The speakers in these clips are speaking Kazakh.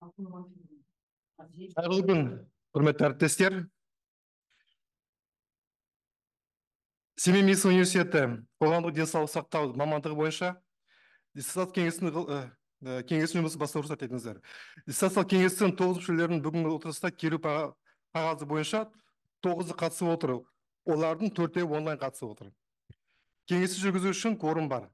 Қайырлы күн, құрметті әріптестер. Семей медицина университеті қоғамдық денсаулық сақтау мамандығы бойынша диссертациялық кеңестің жұмысы бастауға рұқсат етіңіздер. Диссертациялық кеңестің 9 мүшелерінің бүгінгі отырыста келу қағазы бойынша 9-ы қатысып отыр. Олардың 4-еуі онлайн қатысып отыр. Кеңесті жүргізу үшін кворум бар.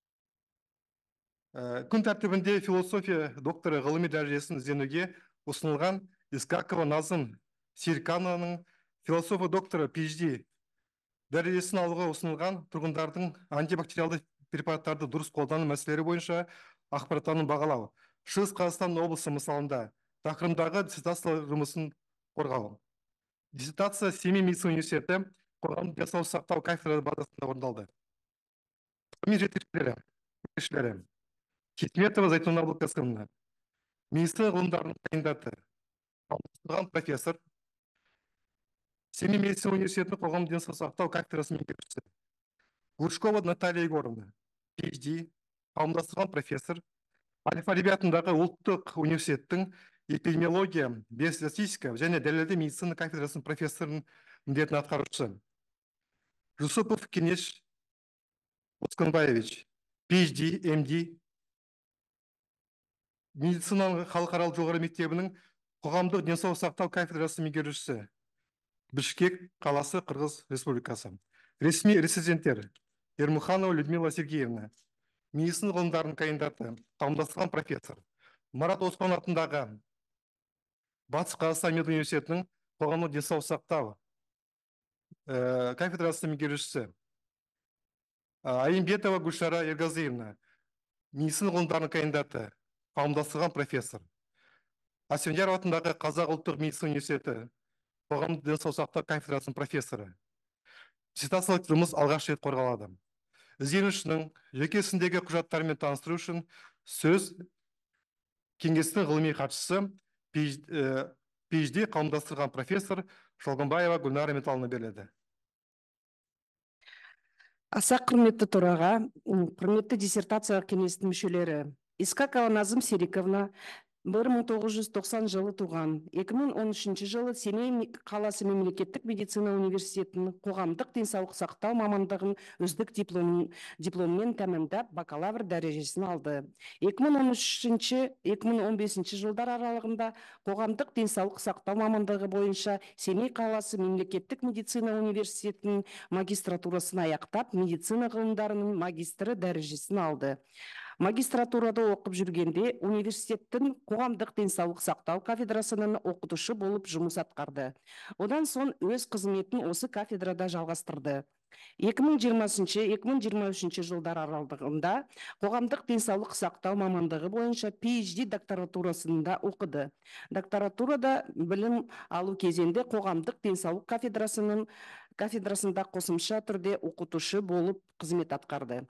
Күн тәртібінде философия докторы ғылыми дәрежесін ізденуге ұсынылған Искакова Назым Серканованың философия докторы PhD дәрежесін алуға ұсынылған тұрғындардың антибактериалды препараттарды дұрыс қолдану мәселелері бойынша ақпараттарын бағалау. Шығыс Қазақстан облысы мысалында тақырымдағы диссертациялық жұмысын қорғау. Диссертация Семей медицина университеті қоғамдық денсаулық сақтау кафедрасы базасында орындалды. Ғылыми жетекшілері Хикметова Зайтуна Абылқасымовна, медицина ғылымдарының кандидаты, профессор, Семей медицина университетінің қоғамдық денсаулық сақтау кафедрасының меңгерушісі. Глушкова Наталья Егоровна, PhD, қауымдастырған профессор, Әл-Фараби атындағы ұлттық университеттің эпидемиология, биостатистика және дәлелді медицина кафедрасының профессорының міндетін атқарушы. Юсупов Кенеш Осканбаевич, PhD, MD, медицинаның халықаралық жоғары мектебінің қоғамдық денсаулық сақтау кафедрасының меңгерушісі. Бішкек қаласы, Қырғыз Республикасы. Ресми резиденттер: Ермуханова Людмила Сергеевна, медицина ғылымдарының кандидаты, қауымдастырған профессор. Марат Оспан атындағы Батыс Қазақстан медуниверситетінің қоғамдық денсаулық сақтау кафедрасының меңгерушісі. Айымбетова Гүлшара Ергазиевна, медицина ғылымдарының кандидаты, қауымдастырған профессор. Асфендияров атындағы Қазақ ұлттық медицина университеті қоғамдық денсаулық сақтау кафедрасының профессоры. Диссертациялық жұмыс алғаш рет қорғалады. Ізденушінің жеке ісіндегі құжаттарымен таныстыру үшін сөз кеңестің ғылыми хатшысы PhD қауымдастырған профессор Шолғынбаева Гүлнара Металловна беріледі. Аса құрметті төраға, құрметті диссертациялық кеңестің мүшелері, Искакова Назым Сериковна 1990 жылы туған, 2013 жылы Семей қаласы мемлекеттік медицина университетінің қоғамдық денсаулық сақтау мамандығын үздік дипломмен тәмамдап бакалавр дәрежесін алды. 2013-2015 жылдар аралығында қоғамдық денсаулық сақтау мамандығы бойынша Семей қаласы мемлекеттік медицина университетінің магистратурасын аяқтап, медицина ғылымдарының магистрі дәрежесін алды. Магистратурада оқып жүргенде университеттің қоғамдық денсаулық сақтау кафедрасының оқытушы болып жұмыс атқарды. Одан соң өз қызметін осы кафедрада жалғастырды. 2020-2023 жылдар аралығында қоғамдық денсаулық сақтау мамандығы бойынша PhD докторатурасында оқыды. Докторатурада білім алу кезінде қоғамдық денсаулық кафедрасында қосымша түрде оқытушы болып қызмет атқарды.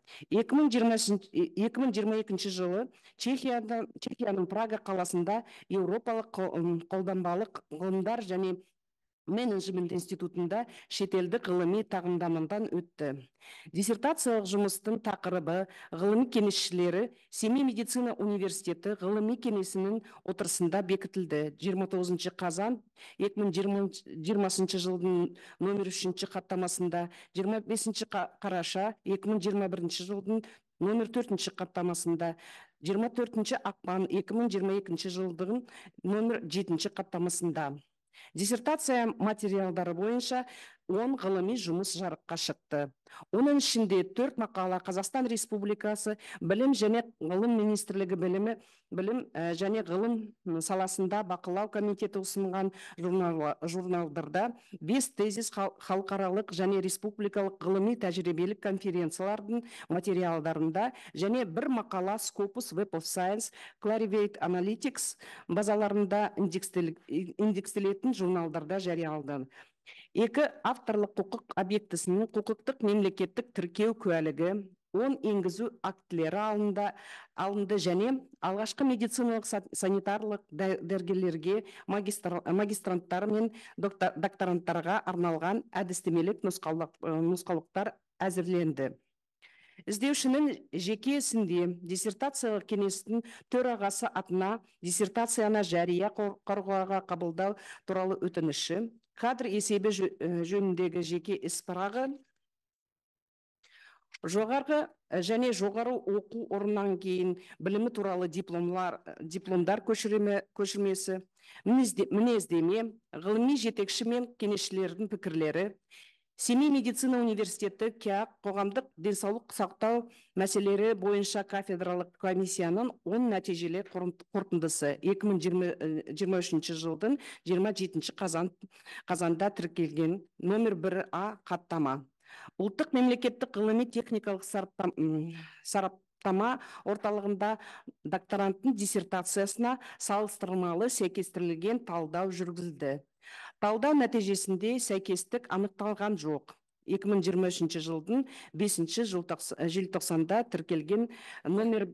2022 жылы Чехияның Прага қаласында Еуропалық қолданбалық ғылымдар және менеджмент институтында шетелдік ғылыми тағылымдамадан өтті. Диссертациялық жұмыстың тақырыбы ғылыми кеңесшілері Семей медицина университеті ғылыми кеңесінің отырысында бекітілді. 29 қазан 2020 жылдың номер 3 хаттамасында, 25 қараша 2021 жылдың номер 4 хаттамасында, 24 ақпан 2022 жылдың номер 7 хаттамасында. Диссертация материалдары бойынша 10 ғылыми жұмыс жарыққа шықты. Оның ішінде 4 мақала Қазақстан Республикасы Білім және ғылым министрлігі білім және ғылым саласында бақылау комитеті ұсынған журналдарда, 5 тезис халықаралық және республикалық ғылыми тәжірибелік конференциялардың материалдарында және 1 мақала Scopus Web of Science Clarivate Analytics базаларында индекстелетін журналдарда жарияланды. 2 авторлық құқық объектісінің құқықтық мемлекеттік тіркеу куәлігі, 10 енгізу актілері алынды және алғашқы медициналық санитарлық дәрігерлерге, магистранттар мен докторанттарға арналған әдістемелік нұсқаулықтар әзірленді. Іздеушінің жеке ісінде диссертациялық кеңестің төрағасы атына диссертацияны жария қорғауға қабылдау туралы өтініші, кадр есебі жөніндегі жеке іс парағы, жоғарғы және жоғары оқу орнынан кейін білімі туралы дипломдар көшірмесі, мінездеме, ғылыми жетекші мен кеңесшілердің пікірлері, Семей медицина университеті КИА қоғамдық денсаулық сақтау мәселелері бойынша кафедралық комиссияның 10 нәтижелер қорытындысы 2023 жылдың 27 қазанда тіркелген номер 1А хаттама. Ұлттық мемлекеттік ғылыми техникалық сараптама орталығында докторанттың диссертациясына салыстырмалы сәйкестірілген талдау жүргізілді. Талдау нәтижесінде сәйкестік анықталған жоқ. 2023 жылдың 5 желтоқсанда тіркелген номер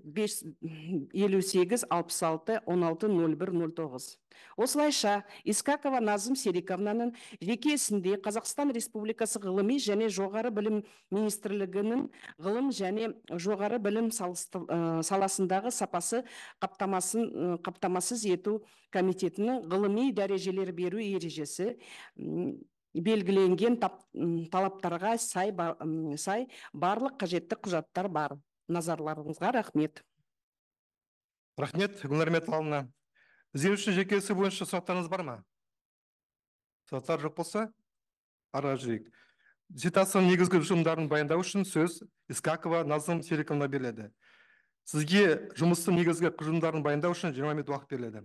58-66-16-01-09. Осылайша, Искакова Назым Сериковнаның жеке ісінде Қазақстан Республикасы ғылыми және жоғары білім министрлігінің ғылым және жоғары білім саласындағы сапасы қаптамасыз ету комитетінің ғылыми дәрежелер беру ережесі белгіленген талаптарға сай барлық қажетті құжаттар бар. Назарларыңызға рахмет. Рахмет, Гүлнар Металловна. Іздеуші жеке ісі бойынша сұрақтарыңыз бар ма? Сұрақтар жоқ болса, ары жүрейік. Диссертацияның негізгі жұмдарын баяндау үшін сөз Искакова Назым Сериковна беріледі. Сізге жұмыстың негізгі құжымдарын баяндау үшін 20 минут уақыт беріледі.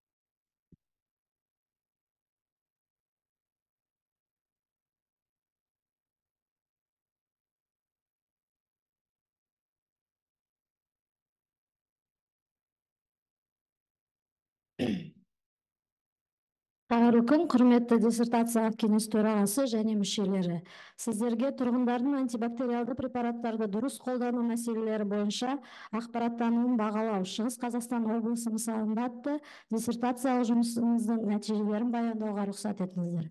Қайырлы күн, құрметті диссертациялық кеңес төрағасы және мүшелері. Сіздерге тұрғындардың антибактериалды препараттарды дұрыс қолдану мәселелері бойынша ақпараттануын бағалау Шығыс Қазақстан облысы мысалында атты диссертациялық жұмысымыздың нәтижелерін баяндауға рұқсат етіңіздер.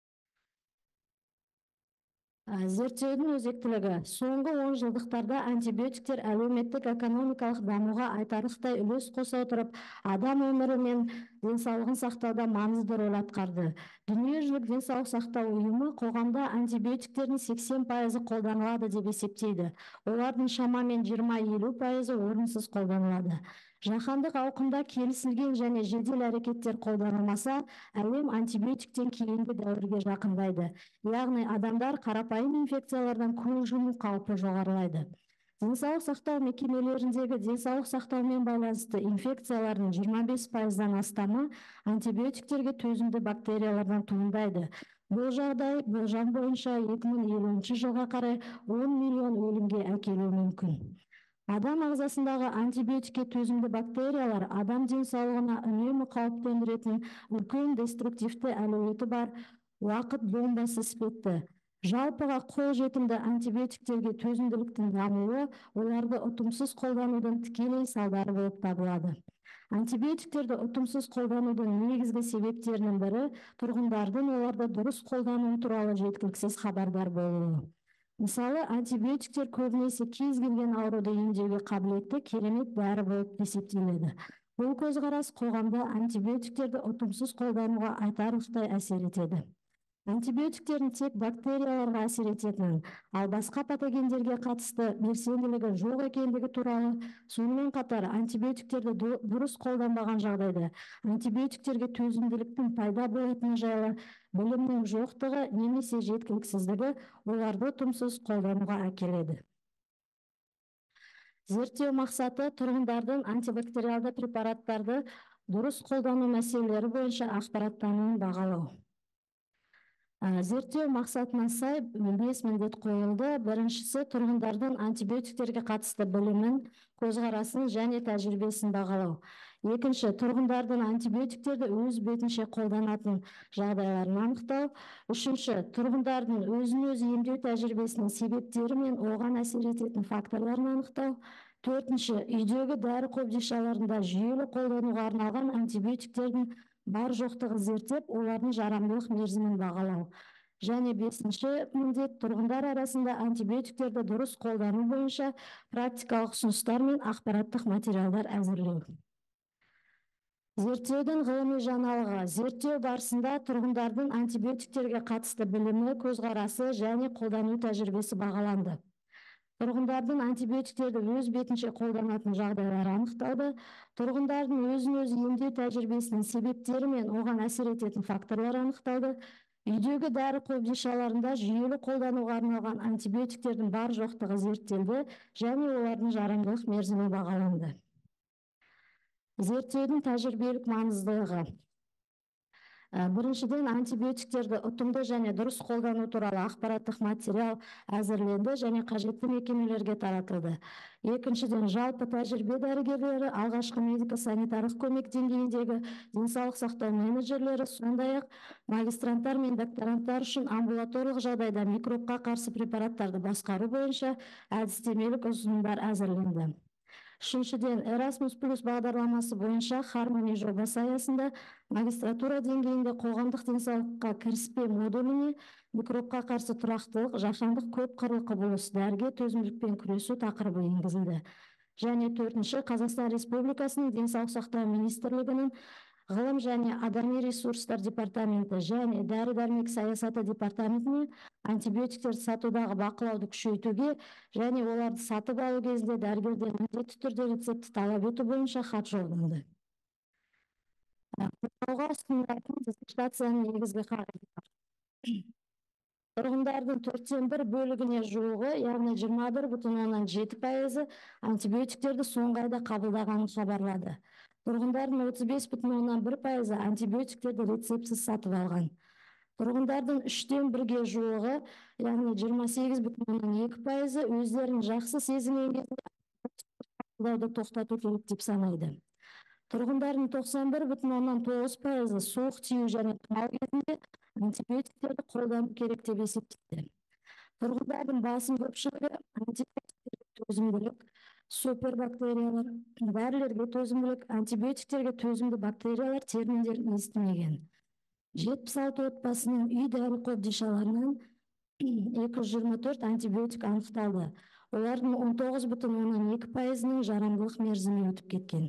Зерттеудің өзектілігі. Соңғы 10 жылдықтарда антибиотиктер әлеуметтік экономикалық дамуға айтарлықтай үлес қоса отырып, адам өмірі мен денсаулығын сақтауда маңызды рөл атқарды. Дүниежүзілік денсаулық сақтау ұйымы қоғамда антибиотиктердің 80% қолданылады деп есептейді. Олардың шамамен 20-50% орынсыз қолданылады. Жаһандық ауқымда келісілген және жедел әрекеттер қолданылмаса, әлем антибиотиктен кейінгі дәуірге жақындайды. Яғни адамдар қарапайым инфекциялардан көз жұму қаупі жоғарылайды. Денсаулық сақтау мекемелеріндегі денсаулық сақтаумен байланысты инфекциялардың 25%-дан астамы антибиотиктерге төзімді бактериялардан туындайды. Бұл жағдай болжам бойынша 2050 жылға қарай 10 миллион өлімге әкелуі мүмкін. Адам ағзасындағы антибиотикке төзімді бактериялар адам денсаулығына үнемі қауіп төндіретін үлкен деструктивті әлеуеті бар уақыт бомбасы іспетті. Жалпыға қол жетімді антибиотиктерге төзімділіктің дамуы оларды ұтымсыз қолданудың тікелей салдары болып табылады. Антибиотиктерді ұтымсыз қолданудың негізгі себептерінің бірі тұрғындардың оларды дұрыс қолдану туралы жеткіліксіз хабардар болуы. Мысалы, антибиотиктер көбінесе кез келген ауруды емдеуге қабілетті керемет дәрі болып есептеледі. Бұл көзқарас қоғамда антибиотиктерді ұтымсыз қолдануға айтарлықтай әсер етеді. Антибиотиктердің тек бактерияларға әсер ететінін, ал басқа патогендерге қатысты белсенділігі жоқ екендігі туралы, сонымен қатар антибиотиктерді дұрыс қолданбаған жағдайда антибиотиктерге төзімділіктің пайда болатыны жайлы білімнің жоқтығы немесе жеткіліксіздігі оларды ұтымсыз қолдануға әкеледі. Зерттеу мақсаты тұрғындардың антибактериалды препараттарды дұрыс қолдану мәселелері бойынша ақпараттануын бағалау. Зерттеу мақсатына сай 5 міндет қойылды. Біріншісі тұрғындардың антибиотиктерге қатысты білімін, көзқарасын және тәжірибесін бағалау. Екінші, тұрғындардың антибиотиктерді өз бетінше қолданатын жағдайларын анықтау. Үшінші, тұрғындардың өзін-өзі емдеу тәжірибесінің себептері мен оған әсер ететін факторларын анықтау. Төртінші, үйдегі дәрі қобдишаларында жүйелі қолдануға арналған антибиотиктердің бар жоқтығы зерттеп, олардың жарамдылық мерзімін бағалау. Және 5-ші міндет тұрғындар арасында антибиотиктерді дұрыс қолдану бойынша практикалық ұсыныстар мен ақпараттық материалдар әзірлеу. Зерттеудің ғылыми жаңалығы. Зерттеу барысында тұрғындардың антибиотиктерге қатысты білімі, көзқарасы және қолдану тәжірибесі бағаланды. Тұрғындардың антибиотиктерді өз бетінше қолданатын жағдайлары анықталды. Тұрғындардың өзін-өзі емдеу тәжірибесінің себептері мен оған әсер ететін факторлар анықталды. Үйдегі дәрі қобдишаларында жүйелі қолдануға арналған антибиотиктердің бар жоқтығы зерттелді және олардың жарамдылық мерзімі бағаланды. Зерттеудің тәжірибелік маңыздылығы. Біріншіден, антибиотиктерді ұтымды және дұрыс қолдану туралы ақпараттық материал әзірленді және қажетті мекемелерге таратылды. Екіншіден, жалпы тәжірибе дәрігерлері, алғашқы медико-санитарлық көмек деңгейіндегі денсаулық сақтау менеджерлері, сондай-ақ магистранттар мен докторанттар үшін амбулаторлық жағдайда микробқа қарсы препараттарды басқару бойынша әдістемелік ұсынымдар әзірленді. Үшіншіден, Erasmus+ бағдарламасы бойынша Harmony жобасы аясында магистратура деңгейінде қоғамдық денсаулыққа кіріспе модуліне микробқа қарсы тұрақтылық, жаһандық көп қырлы құбылыс, дәріге төзімділікпен күресу тақырыбы енгізілді. Және төртінші, Қазақстан Республикасының денсаулық сақтау министрлігінің ғылым және адами ресурстар департаменті және дәрі-дәрмек саясаты департаментіне антибиотиктерді сатудағы бақылауды күшейтуге және оларды сатып алу кезінде дәрігерден міндетті түрде рецепті талап ету бойынша хат жолданды. Қорғауға ұсынылатын диссертацияның негізгі қағидалары. Тұрғындардың 1/4 бөлігіне жуығы, яғни 21,7% антибиотиктерді соңғы айда қабылдағанын хабарлады. Тұрғындардың 35,1% антибиотиктерді рецептсіз сатып алған. Тұрғындардың 1/3-ге жуығы, яғни 28,2% өздерін жақсы сезінген кезінде тоқтату керек деп санайды. Тұрғындардың 91,9% суық тию және тұмау кезінде антибиотиктерді қолдану керек деп есептейді. Тұрғындардың басым көпшілігі антибиотиктерге төзімділік, супербактериялар, дәрілерге төзімділік, антибиотиктерге төзімді бактериялар терминдерін естімеген. 76 отбасының үй дәрі қобдишаларынан 224 антибиотик анықталды. Олардың 19,2%-ның жарамдылық мерзімі өтіп кеткен.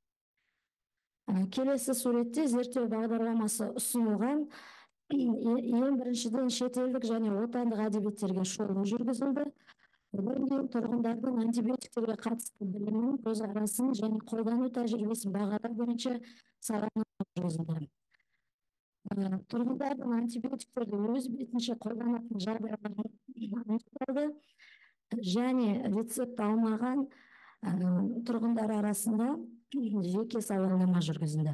Келесі суретте зерттеу бағдарламасы ұсынылған. Ең біріншіден шетелдік және отандық әдебиеттерге шолу жүргізілді. Одан кейін тұрғындардың антибиотиктерге қатысты білімін, көзқарасын және қолдану тәжірибесін бағалау бойынша сараптама жүргізілді. Тұрғындардың антибиотиктерді өз бетінше қолданатын жағдайлары анықталды және рецепт алмаған тұрғындар арасында жеке сауалнама жүргізілді.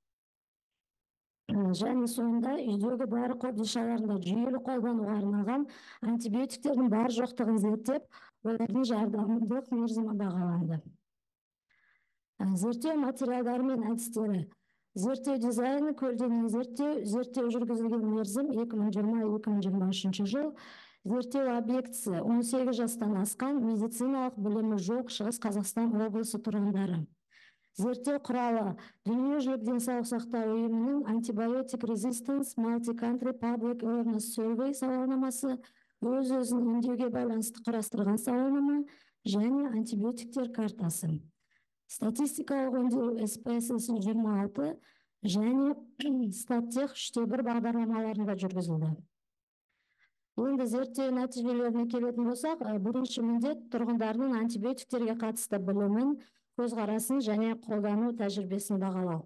Және соңында үйдегі дәрі қобдишаларында жүйелі қолдануға арналған антибиотиктердің бар жоқтығын зерттеп, олардың жарамдылық мерзімі бағаланды. Зерттеу материалдары мен әдістері. Зерттеу дизайны, көлденең зерттеу жүргізілген мерзім 2020-2023 жыл. Зерттеу объектісі 18 жастан асқан медициналық білімі жоқ Шығыс Қазақстан облысы тұрғындары. Зерттеу құралы дүниежүзілік денсаулық сақтау ұйымының Antibiotic Resistance Multi-Country Public Awareness Survey сауалнамасы, өз-өзін емдеуге байланысты құрастырған сауалнама және антибиотиктер картасы. Статистикалық өңдеу SPSS 26 және Статтех 3/1 бағдарламаларында жүргізілді. Енді зерттеу нәтижелеріне келетін болсақ, бірінші міндет тұрғындардың антибиотиктерге қатысты білімін, көзқарасын және қолдану тәжірибесін бағалау.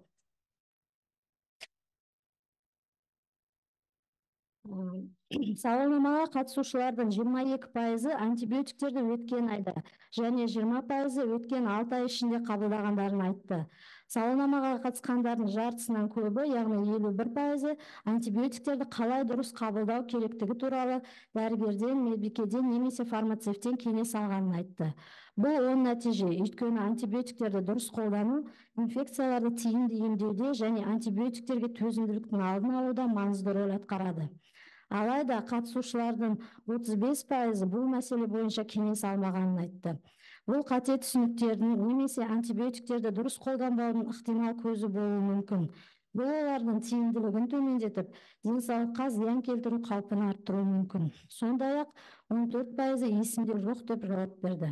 Сауалнамаға қатысушылардың 22% антибиотиктерді өткен айда және 20% өткен 6 ай ішінде қабылдағандарын айтты. Сауалнамаға қатысқандардың жартысынан көбі, яғни 51% антибиотиктерді қалай дұрыс қабылдау керектігі туралы дәрігерден, медбикеден немесе фармацевттен кеңес алғанын айтты. Бұл оң нәтиже, өйткені антибиотиктерді дұрыс қолдану инфекцияларды тиімді емдеуде және антибиотиктерге төзімділіктің алдын алуда маңызды рөл атқарады. Алайда қатысушылардың 35% бұл мәселе бойынша кеңес алмағанын айтты. Бұл қате түсініктердің немесе антибиотиктерді дұрыс қолданбаудың ықтимал көзі болуы мүмкін. Бұл олардың тиімділігін төмендетіп, денсаулыққа зиян келтіру қаупін арттыруы мүмкін. Сондай-ақ 14% есімде жоқ деп жауап берді.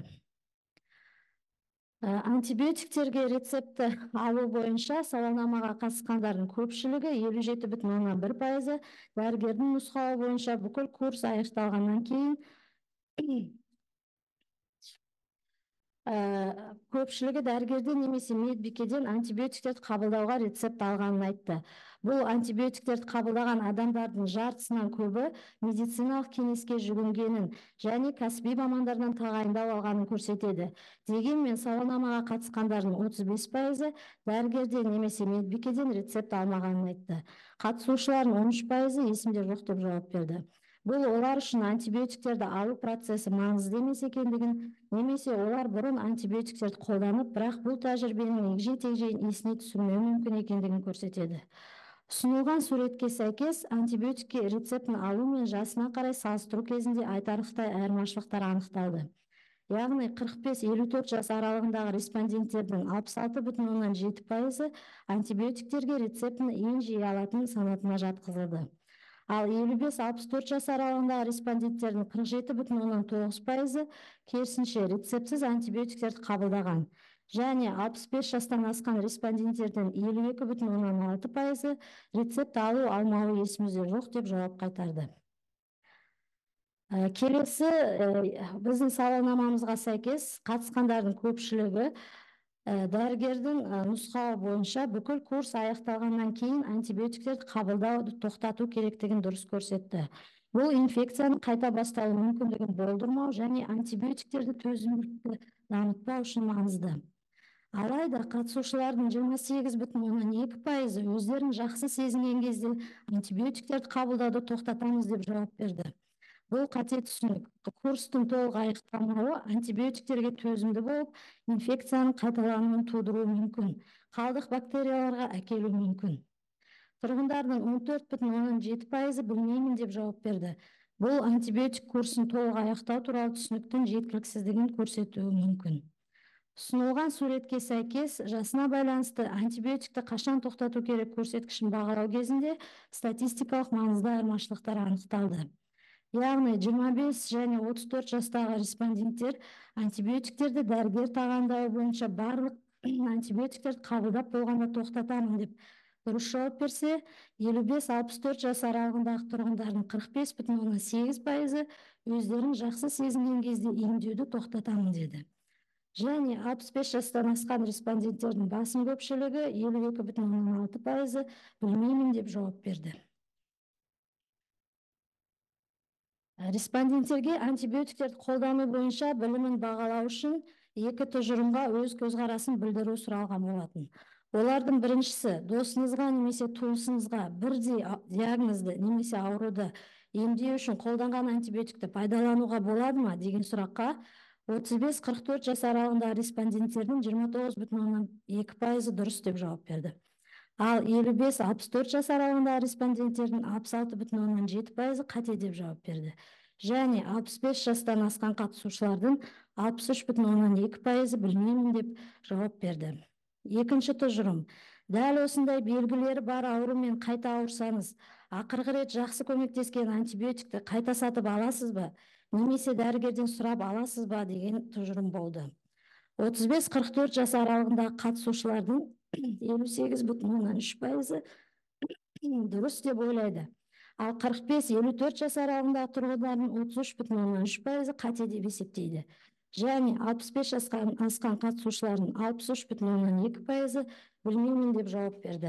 Антибиотиктерге рецепті алу бойынша сауалнамаға қатысқандардың көпшілігі 57,1%, дәрігердің нұсқауы бойынша бүкіл курс аяқталғаннан кейін көпшілігі дәрігерден немесе медбикеден антибиотиктерді қабылдауға рецепт алғанын айтты. Бұл антибиотиктерді қабылдаған адамдардың жартысынан көбі медициналық кеңеске жүгінгенін және кәсіби мамандардан тағайындау алғанын көрсетеді. Дегенмен сауалнамаға қатысқандардың 35%-і дәрігерден немесе медбикеден рецепт алмағанын айтты. Қатысушылардың 13%-і есімде жоқ деп жауап берді. Бұл олар үшін антибиотиктерді алу процесі маңызды емес екендігін, немесе олар бұрын антибиотиктерді қолданып, бірақ бұл тәжірибенің егжей-тегжейін есіне түсірмеуі мүмкін екендігін көрсетеді. Ұсынылған суретке сәйкес антибиотикке рецептін алу мен жасына қарай салыстыру кезінде айтарлықтай айырмашылықтар анықталды. Яғни 45-54 жас аралығындағы респонденттердің 66,7%-і антибиотиктерге рецептін ең жиі алатын санатына жатқызылды. Ал 55-64 жас аралығындағы респонденттердің 47,9%-і керісінше рецептсіз антибиотиктерді қабылдаған. Және 65 жастан асқан респонденттердің 52,6%-і рецепт алу алмауы есімізде жоқ деп жауап қайтарды. Келесі біздің сауалнамамызға сәйкес қатысқандардың көпшілігі дәрігердің нұсқауы бойынша бүкіл курс аяқталғаннан кейін антибиотиктерді қабылдауды тоқтату керектігін дұрыс көрсетті. Бұл инфекцияның қайта басталу мүмкіндігін болдырмау және антибиотиктерді төзімділікті дамытпау үшін маңызды. Алайда қатысушылардың 28,2%-і өздерін жақсы сезінген кезде антибиотиктерді қабылдауды тоқтатамыз деп жауап берді. Бұл қате түсінік. Курстың толық аяқталмауы антибиотиктерге төзімді болып, инфекцияның қайталануын тудыруы мүмкін, қалдық бактерияларға әкелуі мүмкін. Тұрғындардың 14,7%-і білмеймін деп жауап берді. Бұл антибиотик курсын толық аяқтау туралы түсініктің жеткіліксіздігін көрсетуі мүмкін. Ұсынылған суретке сәйкес жасына байланысты антибиотикті қашан тоқтату керек көрсеткішін бағалау кезінде статистикалық маңызды айырмашылықтар анықталды. Яғни 25 және 34 жастағы респонденттер антибиотиктерді дәрігер тағайындауы бойынша барлық антибиотиктерді қабылдап болғанда тоқтатамын деп дұрыс жауап берсе, 55-64 жас аралығындағы тұрғындардың 45,8%-і өздерін жақсы сезінген кезде емдеуді тоқтатамын деді. Және 65 жастан асқан респонденттердің басым көпшілігі 52,6%-і білмеймін деп жауап берді. Респонденттерге антибиотиктерді қолдану бойынша білімін бағалау үшін 2 тұжырымға өз көзқарасын білдіру сұралған болатын. Олардың біріншісі, досыңызға немесе туысыңызға бірдей диагнозды немесе ауруды емдеу үшін қолданған антибиотикті пайдалануға болады ма деген сұраққа 35-44 жас аралығындағы респонденттердің 29,2%-і дұрыс деп жауап берді. Ал 55-64 жас аралығындағы респонденттердің 66,7%-і қате деп жауап берді. Және 65 жастан асқан қатысушылардың 63,2%-і білмеймін деп жауап берді. Екінші тұжырым. Дәл осындай белгілері бар аурумен қайта ауырсаңыз, ақырғы рет жақсы көмектескен антибиотикті қайта сатып аласыз ба, немесе дәрігерден сұрап аласыз ба деген тұжырым болды. 35-44 жас аралығындағы қатысушылардың 58,3%-і дұрыс деп ойлайды. Ал 45-54 жас аралығындағы тұрғындардың 33,3%-і қате деп есептейді. Және 65 жасқа асқан қатысушылардың 63,2%-і білмеймін деп жауап берді.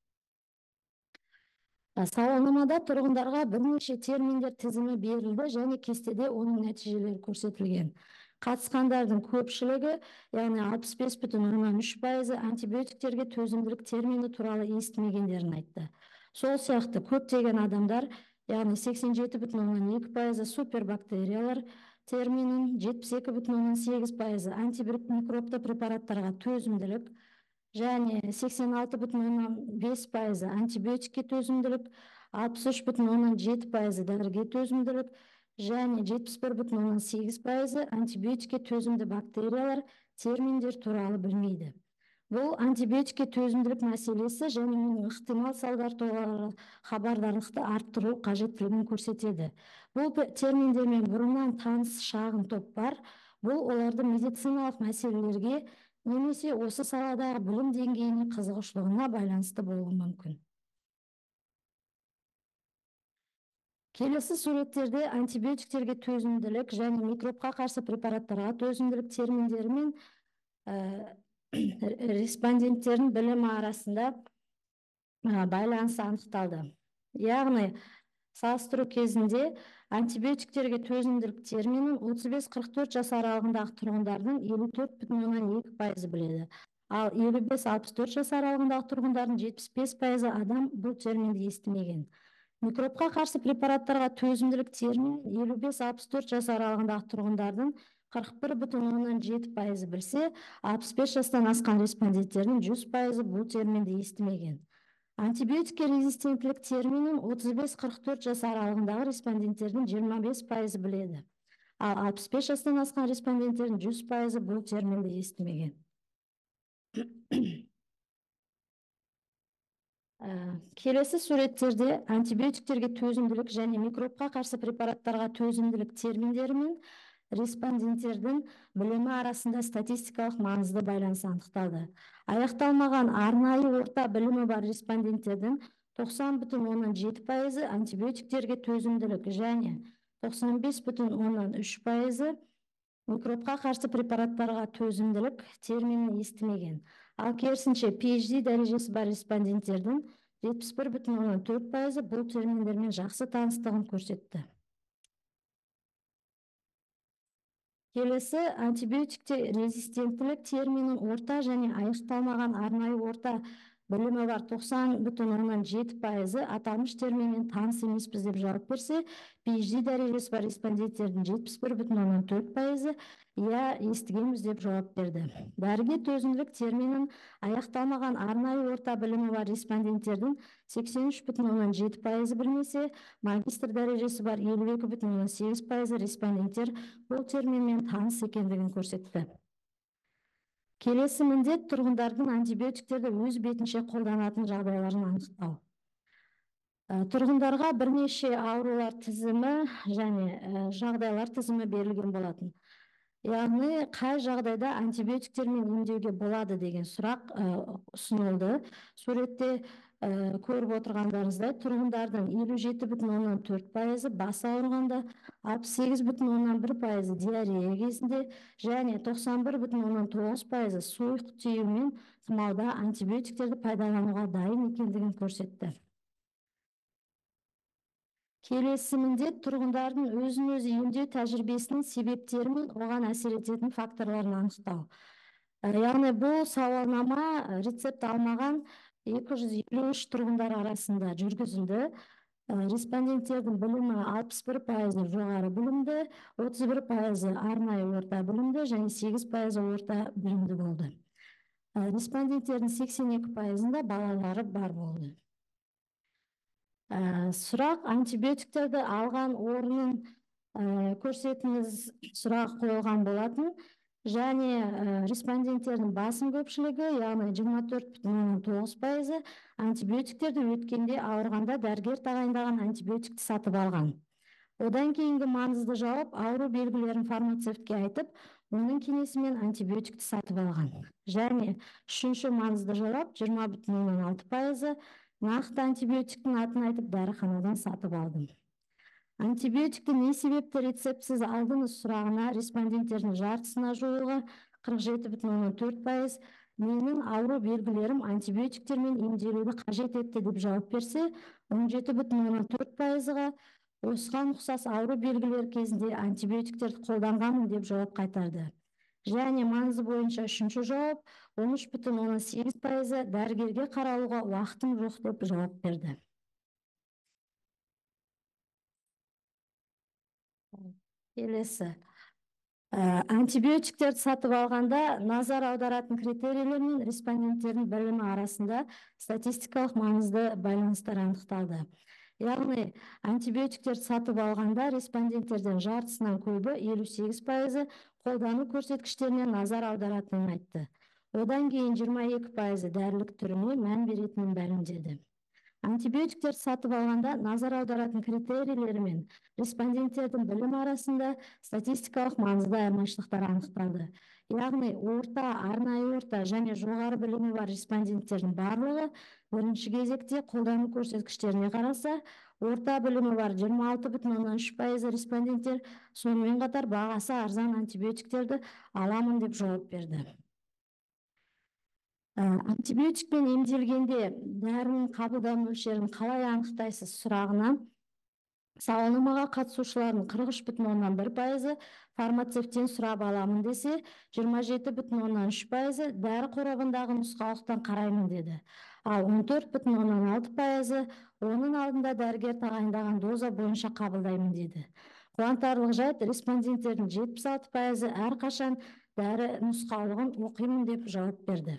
Сауалнамада тұрғындарға бірнеше терминдер тізімі берілді және кестеде оның нәтижелері көрсетілген. Қатысқандардың көпшілігі, яғни 65,3%-і антибиотиктерге төзімділік термині туралы естімегендерін айтты. Сол сияқты көптеген адамдар, яғни 87,2%-і супербактериялар терминін, 72,8%-і антимикробты препараттарға төзімділік, және 86,5%-і антибиотикке төзімділік, 63,7%-і дәріге төзімділік және 71,8% антибиотикке төзімді бактериялар терминдер туралы білмейді. Бұл антибиотикке төзімділік мәселесі және оның ықтимал салдар туралы хабардарлықты арттыру қажеттілігін көрсетеді. Бұл терминдермен бұрыннан таныс шағын топ бар. Бұл оларды медициналық мәселелерге немесе осы саладағы білім деңгейіне қызығушылығына байланысты болуы мүмкін. Келесі суреттерде антибиотиктерге төзімділік және микробқа қарсы препараттарға төзімділік терминдері мен респонденттердің білімі арасында байланысы анықталды. Яғни, салыстыру кезінде антибиотиктерге төзімділік терминін 35-44 жас аралығындағы тұрғындардың 54,2% біледі. Ал 55-64 жас аралығындағы тұрғындардың 75% адам бұл терминді естімеген. Микробқа қарсы препараттарға төзімділік термин 55-64 жас аралығындағы тұрғындардың 41,7% білсе, 65 жастан асқан респонденттердің 100% бұл терминді естімеген. Антибиотикке резистенттілік терминін 35-44 жас аралығындағы респонденттердің 25% біледі. Ал 65 жастан асқан респонденттердің 100% бұл терминді естімеген. Келесі суреттерде антибиотиктерге төзімділік және микробқа қарсы препараттарға төзімділік терминдері мен респонденттердің білімі арасында статистикалық маңызды байланыс анықталды. Аяқталмаған арнайы орта білімі бар респонденттердің 90,7% антибиотиктерге төзімділік және 95,3% микробқа қарсы препараттарға төзімділік терминін естімеген. Ал керісінше PhD дәрежесі бар респонденттердің 71,4% бұл терминдермен жақсы таныстығын көрсетті. Келесі антибиотикте резистенттілік терминін орта және аяқталмаған арнайы орта білімі бар 90,7% аталмыш терминмен таныс емеспіз деп жауап берсе, PhD дәрежесі бар респонденттердің 71,4% иә, естігенбіз деп жауап берді. Дәріге төзімділік терминін аяқталмаған арнайы орта білімі бар респонденттердің 83,7% білмесе, магистр дәрежесі бар 52,8% респонденттер бұл терминмен таныс екендігін көрсетті. Келесі міндет тұрғындардың антибиотиктерді өз бетінше қолданатын жағдайларын анықтау. Тұрғындарға бірнеше аурулар тізімі және жағдайлар тізімі берілген болатын. Яғни, қай жағдайда антибиотиктермен емдеуге болады деген сұрақ ұсынылды. Суретте көріп отырғандарыңыздай, тұрғындардың 57,4% бас ауырғанда, 68,1% диарея кезінде және 91,9% суық тию мен тұмауда антибиотиктерді пайдалануға дайын екендігін көрсетті. Келесі міндет тұрғындардың өзін-өзі емдеу тәжірибесінің себептері мен оған әсер ететін факторларын анықтау. Яғни, бұл сауалнама рецепт алмаған 253 тұрғындар арасында жүргізілді. Респонденттердің білімі 61% жоғары білімді, 31% арнайы орта білімді және 8% орта білімді болды. Респонденттердің 82%-ында балалары бар болды. Сұрақ антибиотиктерді алған орнын көрсетіңіз сұрақ қойылған болатын. Және респонденттердің басым көпшілігі, яғни 24,9% антибиотиктерді өткенде ауырғанда дәрігер тағайындаған антибиотикті сатып алған. Одан кейінгі маңызды жауап ауру белгілерін фармацевтке айтып, оның кеңесімен антибиотикті сатып алған. Және үшінші маңызды жауап 20,6% нақты антибиотиктің атын айтып дәріханадан сатып алдым. Антибиотикті не себепті рецептсіз алдыңыз сұрағына респонденттердің жартысына жуығы 47,4% менің ауру белгілерім антибиотиктермен емделуді қажет етті деп жауап берсе, 17,4%-ға осыған ұқсас ауру белгілер кезінде антибиотиктерді қолданғанмын деп жауап қайтарды. Және маңызы бойынша үшінші жауап 13,8% дәрігерге қаралуға уақытым жоқ деп жауап берді. Келесі. Антибиотиктерді сатып алғанда назар аударатын критерийлер мен респонденттердің білімі арасында статистикалық маңызды байланыстар анықталды. Яғни антибиотиктер сатып алғанда респонденттерден жартысынан көбі 58% қолдану көрсеткіштеріне назар аударатынын айтты. Одан кейін 22% дәрілік түріне мән беретінін мәлімдеді. Антибиотиктер сатып алғанда назар аударатын критерийлері мен респонденттердің білім арасында статистикалық маңызды айырмашылықтар анықталды. Яғни орта, арнайы орта және жоғары білімі бар респонденттердің барлығы бірінші кезекте қолдану көрсеткіштеріне қараса, орта білімі бар 26,3% респонденттер сонымен қатар бағасы арзан антибиотиктерді аламын деп жауап берді. Антибиотикпен емделгенде дәрінің қабылдау мөлшерін қалай анықтайсыз сұрағына сауалнамаға қатысушылардың 43,1% фармацевттен сұрап аламын десе, 27,3% дәрі қорабындағы нұсқаулықтан қараймын деді. Ал 14,6% оның алдында дәрігер тағайындаған доза бойынша қабылдаймын деді. Қуантарлық жайт, респонденттердің 76% әрқашан дәрі нұсқаулығын оқимын деп жауап берді.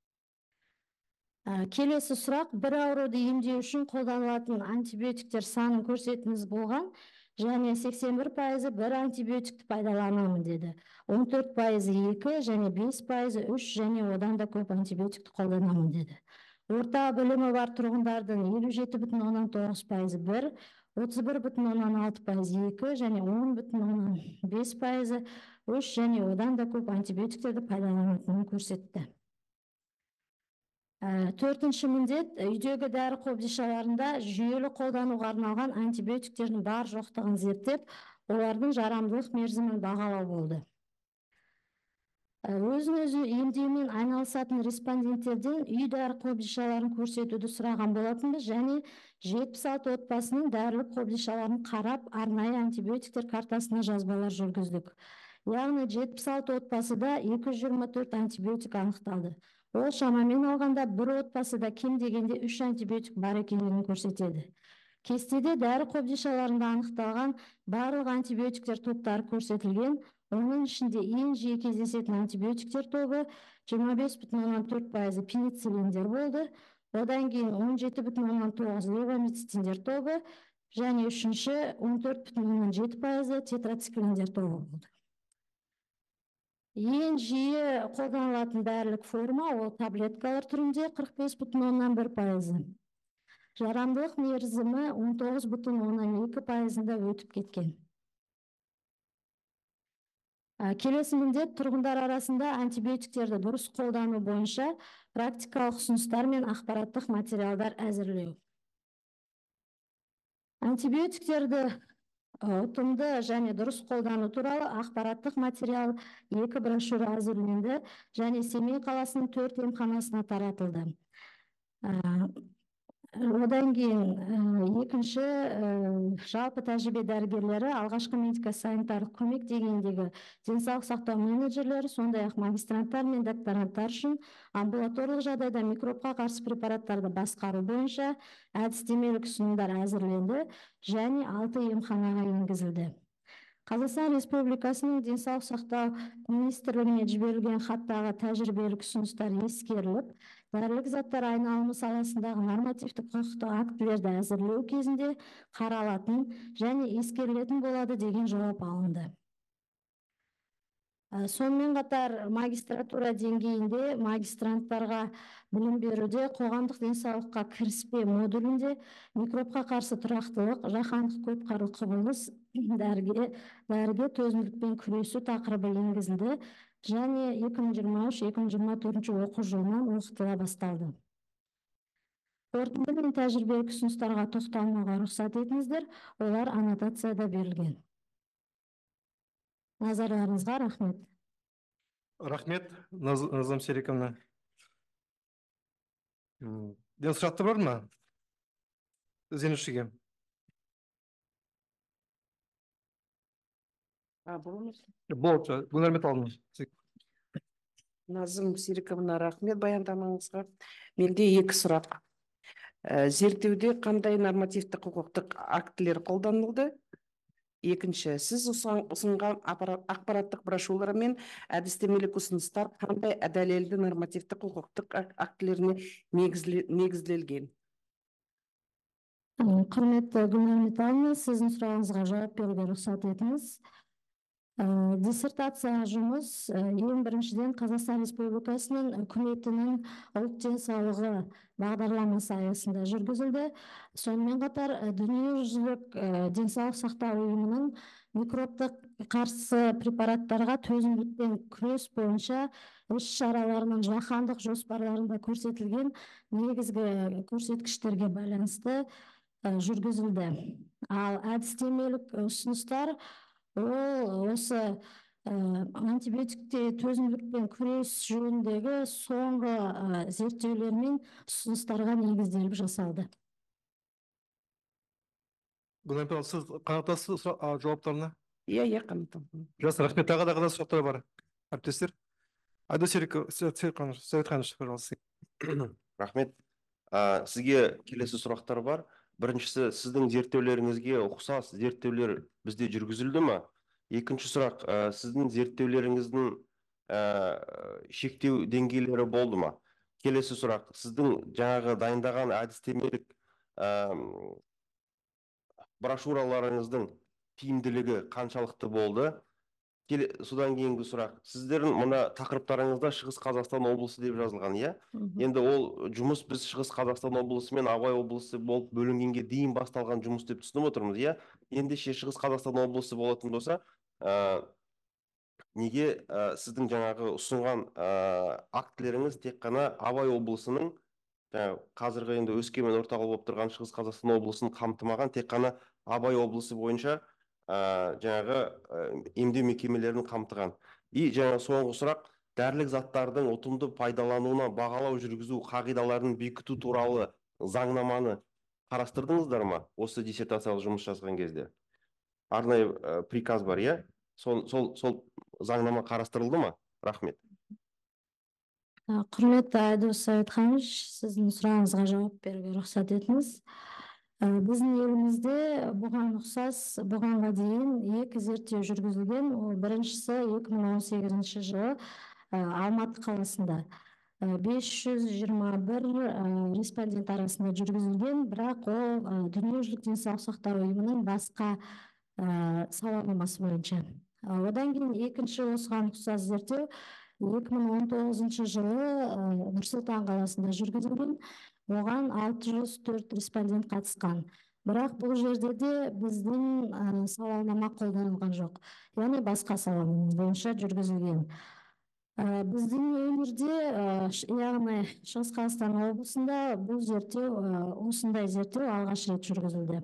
Келесі сұрақ, бір ауруды емдеу үшін қолданылатын антибиотиктер санын көрсетіңіз болған, және 81% бір антибиотикті пайдаланамын деді. 14% 2 және 5% 3 және одан да көп антибиотикті қолданамын деді. Орта білімі бар тұрғындардың 57,9% 1, 31,6% 2 және 10,5% 3 және одан да көп антибиотиктерді пайдаланатынын көрсетті. Төртінші міндет, үйдегі дәрі қобдишаларында жүйелі қолдануға арналған антибиотиктердің бар жоқтығын зерттеп, олардың жарамдылық мерзімін бағалау болды. Өзін-өзі емдеумен айналысатын респонденттерден үй дәрі қобдишаларын көрсетуді сұраған болатынбыз және 76 отбасының дәрілік қобдишаларын қарап, арнайы антибиотиктер картасына жазбалар жүргіздік. Яғни 76 отбасыда 224 антибиотик анықталды. Ол шамамен алғанда бір отбасыда кем дегенде 3 антибиотик бар екендігін көрсетеді. Кестеде дәрі қобдишаларында анықталған барлық антибиотиктер топтары көрсетілген, оның ішінде ең жиі кездесетін антибиотиктер тобы 25,4% пенициллиндер болды, одан кейін 17,9% левомицетиндер тобы және үшінші 14,7% тетрациклиндер тобы болды. Ең жиі қолданылатын дәрілік форма ол таблеткалар түрінде 45,1%. Жарамдылық мерзімі 19,2%-ында өтіп кеткен. Келесі міндет тұрғындар арасында антибиотиктерді дұрыс қолдану бойынша практикалық ұсыныстар мен ақпараттық материалдар әзірлеу. Антибиотиктерді ұтымды және дұрыс қолдану туралы ақпараттық материал 2 брошюра әзірленді және Семей қаласының 4 емханасына таратылды. Одан кейін екінші жалпы тәжірибе дәрігерлері, алғашқы медико-санитарлық көмек дегендегі денсаулық сақтау менеджерлері, сондай-ақ магистранттар мен докторанттар үшін амбулаторлық жағдайда микробқа қарсы препараттарды басқару бойынша әдістемелік ұсынымдар әзірленді және 6 емханаға енгізілді. Қазақстан Республикасының денсаулық сақтау министрлігіне жіберілген хаттағы тәжірибелік ұсыныстар ескеріліп, дәрілік заттар айналымы саласындағы нормативтік құқықтық актілерді әзірлеу кезінде қаралатын және ескерілетін болады деген жауап алынды. Сонымен қатар магистратура деңгейінде магистранттарға білім беруде қоғамдық денсаулыққа кіріспе модулінде микробқа қарсы тұрақтылық, жаһандық көпқырлы құбылыс, дәріге төзімділікпен күресу тақырыбы енгізілді және 2023-2024 оқу жылынан оқытыла басталды. Қорытынды мен тәжірибелік ұсыныстарға тоқталмауға рұқсат етіңіздер, олар аннотацияда берілген. Назарларыңызға рахмет. Рахмет, Назым Сериковна. Ден сұрақты бар ма? Ізденушіге. Болды, бүгін рахмет алдыңыз. Назым Сериковна, рахмет баяндамаңызға. Менде 2 сұрақ. Зерттеуде қандай нормативті құқықтық актілер қолданылды? Екінші, сіз ұсынған ақпараттық брошюра мен әдістемелік ұсыныстар қандай дәлелді нормативті құқықтық актілеріне негізделген? Құрметті Гүлнар Металловна, сіздің сұрағыңызға жауап беруге рұқсат етіңіз. Диссертация жұмыс ең біріншіден Қазақстан Республикасының үкіметінің ұлт денсаулығы бағдарламасы аясында жүргізілді. Сонымен қатар дүниежүзілік денсаулық сақтау ұйымының микробтық қарсы препараттарға төзімділікпен күрес бойынша іс-шараларының жаһандық жоспарларында көрсетілген негізгі көрсеткіштерге байланысты жүргізілді. Ал әдістемелік ұсыныстар осы антибиотикте төзімділікпен күрес жөніндегі соңғы зерттеулер мен ұсыныстарға негізделіп жасалды. Гүлнар Металловна, сіз қанатасыз жауаптарына? Иә, қанатамын. Жақсы, рахмет. Тағы да сұрақтар бар, әріптестер. Айдос Советханович, пожалуйста. Рахмет. Сізге келесі сұрақтар бар. Біріншісі, сіздің зерттеулеріңізге ұқсас зерттеулер бізде жүргізілді ме? Екінші сұрақ, сіздің зерттеулеріңіздің шектеу деңгейлері болды ма? Келесі сұрақ, сіздің жаңағы дайындаған әдістемелік брошюраларыңыздың тиімділігі қаншалықты болды? Содан кейінгі сұрақ, сіздердің мына тақырыптарыңызда Шығыс Қазақстан облысы деп жазылған, иә? Енді ол жұмыс біз Шығыс Қазақстан облысы мен Абай облысы болып бөлінгенге дейін басталған жұмыс деп түсініп отырмыз, иә? Ендеше Шығыс Қазақстан облысы болатын болса, неге сіздің жаңағы ұсынған актілеріңіз тек қана Абай облысының, қазіргі енді Өскемен орталық болып тұрған Шығыс Қазақстан облысын қамтымаған, тек қана Абай облысы бойынша жаңағы емдеу мекемелерін қамтыған. И жаңа соңғы сұрақ, дәрілік заттардың ұтымды пайдалануына бағалау жүргізу қағидаларын бекіту туралы заңнаманы қарастырдыңыздар ма осы диссертациялық жұмыс жазған кезде? Арнайы приказ бар, иә? Сол заңнама қарастырылды ма? Рахмет. Құрметті Айдос Советханович, сіздің сұрағыңызға жауап беруге рұқсат етіңіз. Біздің елімізде бұған ұқсас бұғанға дейін екі зерттеу жүргізілген. Біріншісі 2018 жылы Алматы қаласында 521 респондент арасында жүргізілген, бірақ ол дүниежүзілік денсаулық сақтау ұйымының басқа сауалнамасы бойынша. Одан кейін екінші осыған ұқсас зерттеу 2019 жылы Нұр-Сұлтан қаласында жүргізілген. Оған 604 респондент қатысқан. Бірақ бұл жерде де біздің сауалнама қолданылған жоқ. Яғни басқа сауалнама бойынша жүргізілген. Біздің өңірде, яғни Шығыс Қазақстан облысында бұл осындай зерттеу алғаш рет жүргізілді.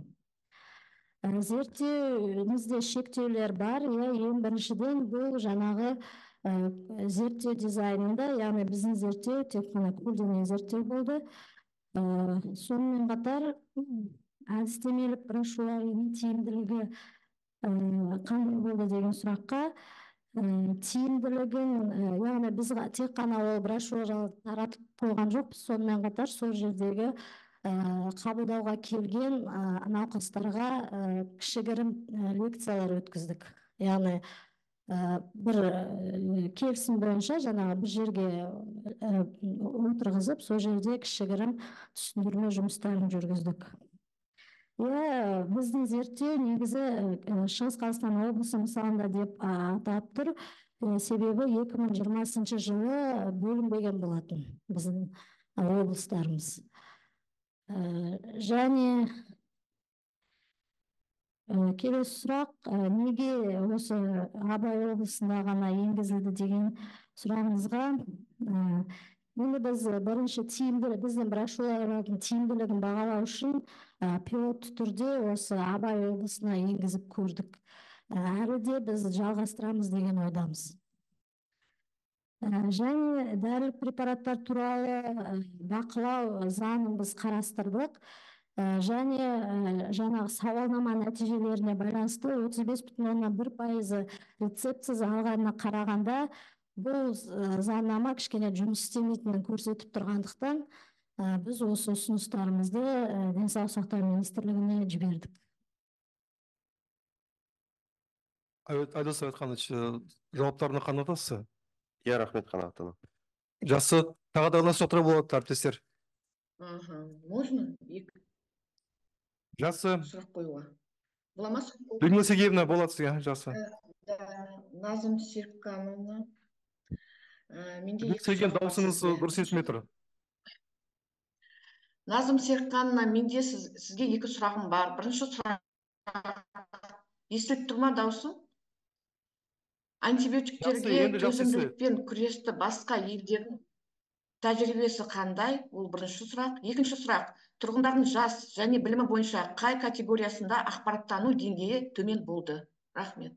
Зерттеуімізде шектеулер бар. Ең біріншіден бұл жаңағы зерттеу дизайнында, яғни біздің зерттеу тек қана көлденең зерттеу болды. Сонымен қатар әдістемелік брошюраның тиімділігі қандай болды деген сұраққа, тиімділігін, яғни біз тек қана ол брошюра таратып қойған жоқпыз, сонымен қатар сол жердегі қабылдауға келген науқастарға кішігірім лекциялар өткіздік. Яғни бір келісім бойынша жаңағы бір жерге отырғызып, сол жерде кішігірім түсіндірме жұмыстарын жүргіздік. Біздің зерттеу негізі Шығыс Қазақстан облысы мысалында деп атап тұр. Себебі 2020 жылы бөлінбеген болатын біздің облыстарымыз. Және келесі сұрақ, неге осы Абай облысында ғана енгізілді деген сұрағыңызға, енді біз бірінші біздің брошюралардың тиімділігін бағалау үшін пилотты түрде осы Абай облысына енгізіп көрдік. Әрі де біз жалғастырамыз деген ойдамыз. Және дәрілік препараттар туралы бақылау заңын біз қарастырдық. Және жаңағы сауалнама нәтижелеріне байланысты 35,1% рецептсіз алғанына қарағанда бұл заңнама кішкене жұмыс істемейтінін көрсетіп тұрғандықтан біз осы ұсыныстарымызды денсаулық сақтау министрлігіне жібердік. Айдос Советханович, жауаптарына қанатасыз? Иә, рахмет, қанаттым. Жақсы, тағы да сұрақтар болады, әріптестер. Можно? Жақсы. сұрақ қоюға. Бола ма сұрақ қоюға? Людмила Сергеевна, болады сізге. Жақсы. Назым Серікхановна. Менде Людмила екі Сергеевна, сұрақ бар дауысыңыз сізге. дұрыс естілмей тұр. Назым Серікхановна, менде сізге екі сұрағым бар. Бірінші сұрақ, естіліп тұр ма даусым? Жақсы, Антибиотиктерге енді жақсы естіледі. төзімділікпен күресті басқа елдердің тәжірибесі қандай? Ол бірінші сұрақ. Екінші сұрақ, тұрғындардың жас және білімі бойынша қай категориясында ақпараттану деңгейі төмен болды? Рахмет.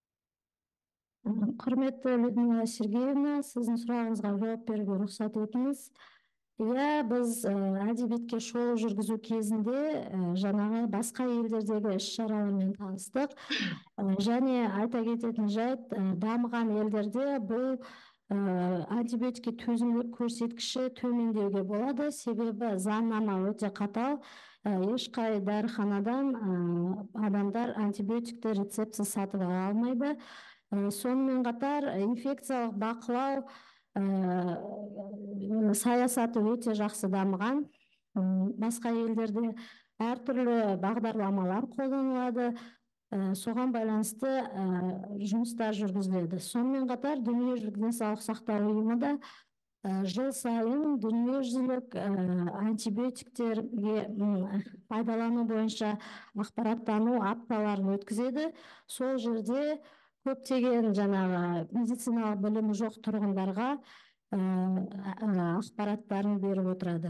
Құрметті Людмила Сергеевна, сіздің сұрағыңызға жауап беруге рұқсат етіңіз. Иә, біз әдебиетке шолу жүргізу кезінде жаңағы басқа елдердегі іс-шаралармен таныстық. Және айта кететін жайт, дамыған елдерде бұл антибиотикке төзімділік көрсеткіші төмендеуге болады. Себебі заңнама өте қатал. Ешқай дәріханадан адамдар антибиотикті рецептсіз сатып ала алмайды. Сонымен қатар инфекциялық бақылау саясаты өте жақсы дамыған. Басқа елдерде әртүрлі бағдарламалар қолданылады. Соған байланысты жұмыстар жүргізіледі. Сонымен қатар дүниежүзілік денсаулық сақтау ұйымы да жыл сайын дүниежүзілік антибиотиктерге пайдалану бойынша ақпараттану апталарын өткізеді. Сол жерде көптеген жаңағы медициналық білімі жоқ тұрғындарға ақпараттарын беріп отырады.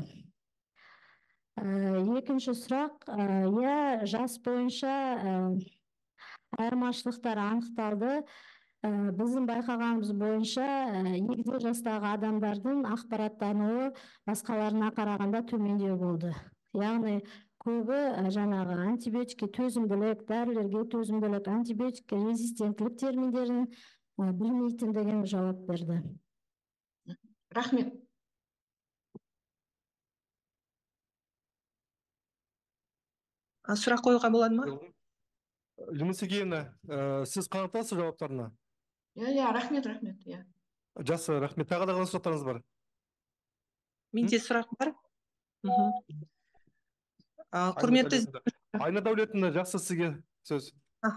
Екінші сұрақ, жас бойынша айырмашылықтар анықталды. Біздің байқағанымыз бойынша егде жастағы адамдардың ақпараттануы басқаларына қарағанда төмендеу болды. Яғни көбі жаңағы антибиотикке төзімділік, дәрілерге төзімділік, антибиотикке резистенттілік терминдерін білмейтіндігін жауап берді. Рахмет. Сұрақ қоюға болады ма? Людмила Сергеевна, сіз қанықтасыз жауаптарына? Иә, рахмет. Жақсы, рахмет. Тағы да қандай сұрақтарыңыз бар? Менде сұрақ бар. Құрметті Айна Дәулетовна, жақсы, сізге сөз.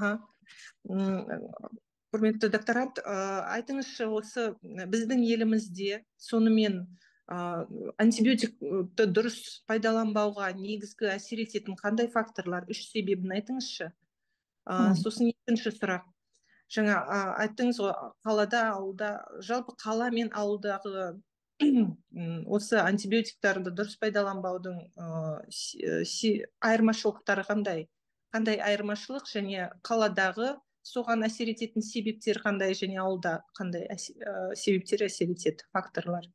Құрметті докторант, айтыңызшы, осы біздің елімізде сонымен антибиотикті дұрыс пайдаланбауға негізгі әсер ететін қандай факторлар? 3 себебін айтыңызшы. Сосын екінші сұрақ. Жаңа айттыңыз ғой, қалада, ауылда, жалпы қала мен ауылдағы осы антибиотиктерді дұрыс пайдаланбаудың айырмашылықтары қандай? Қандай айырмашылық, және қаладағы соған әсер ететін себептер қандай, және ауылда қандай себептер әсер етеді, факторлар?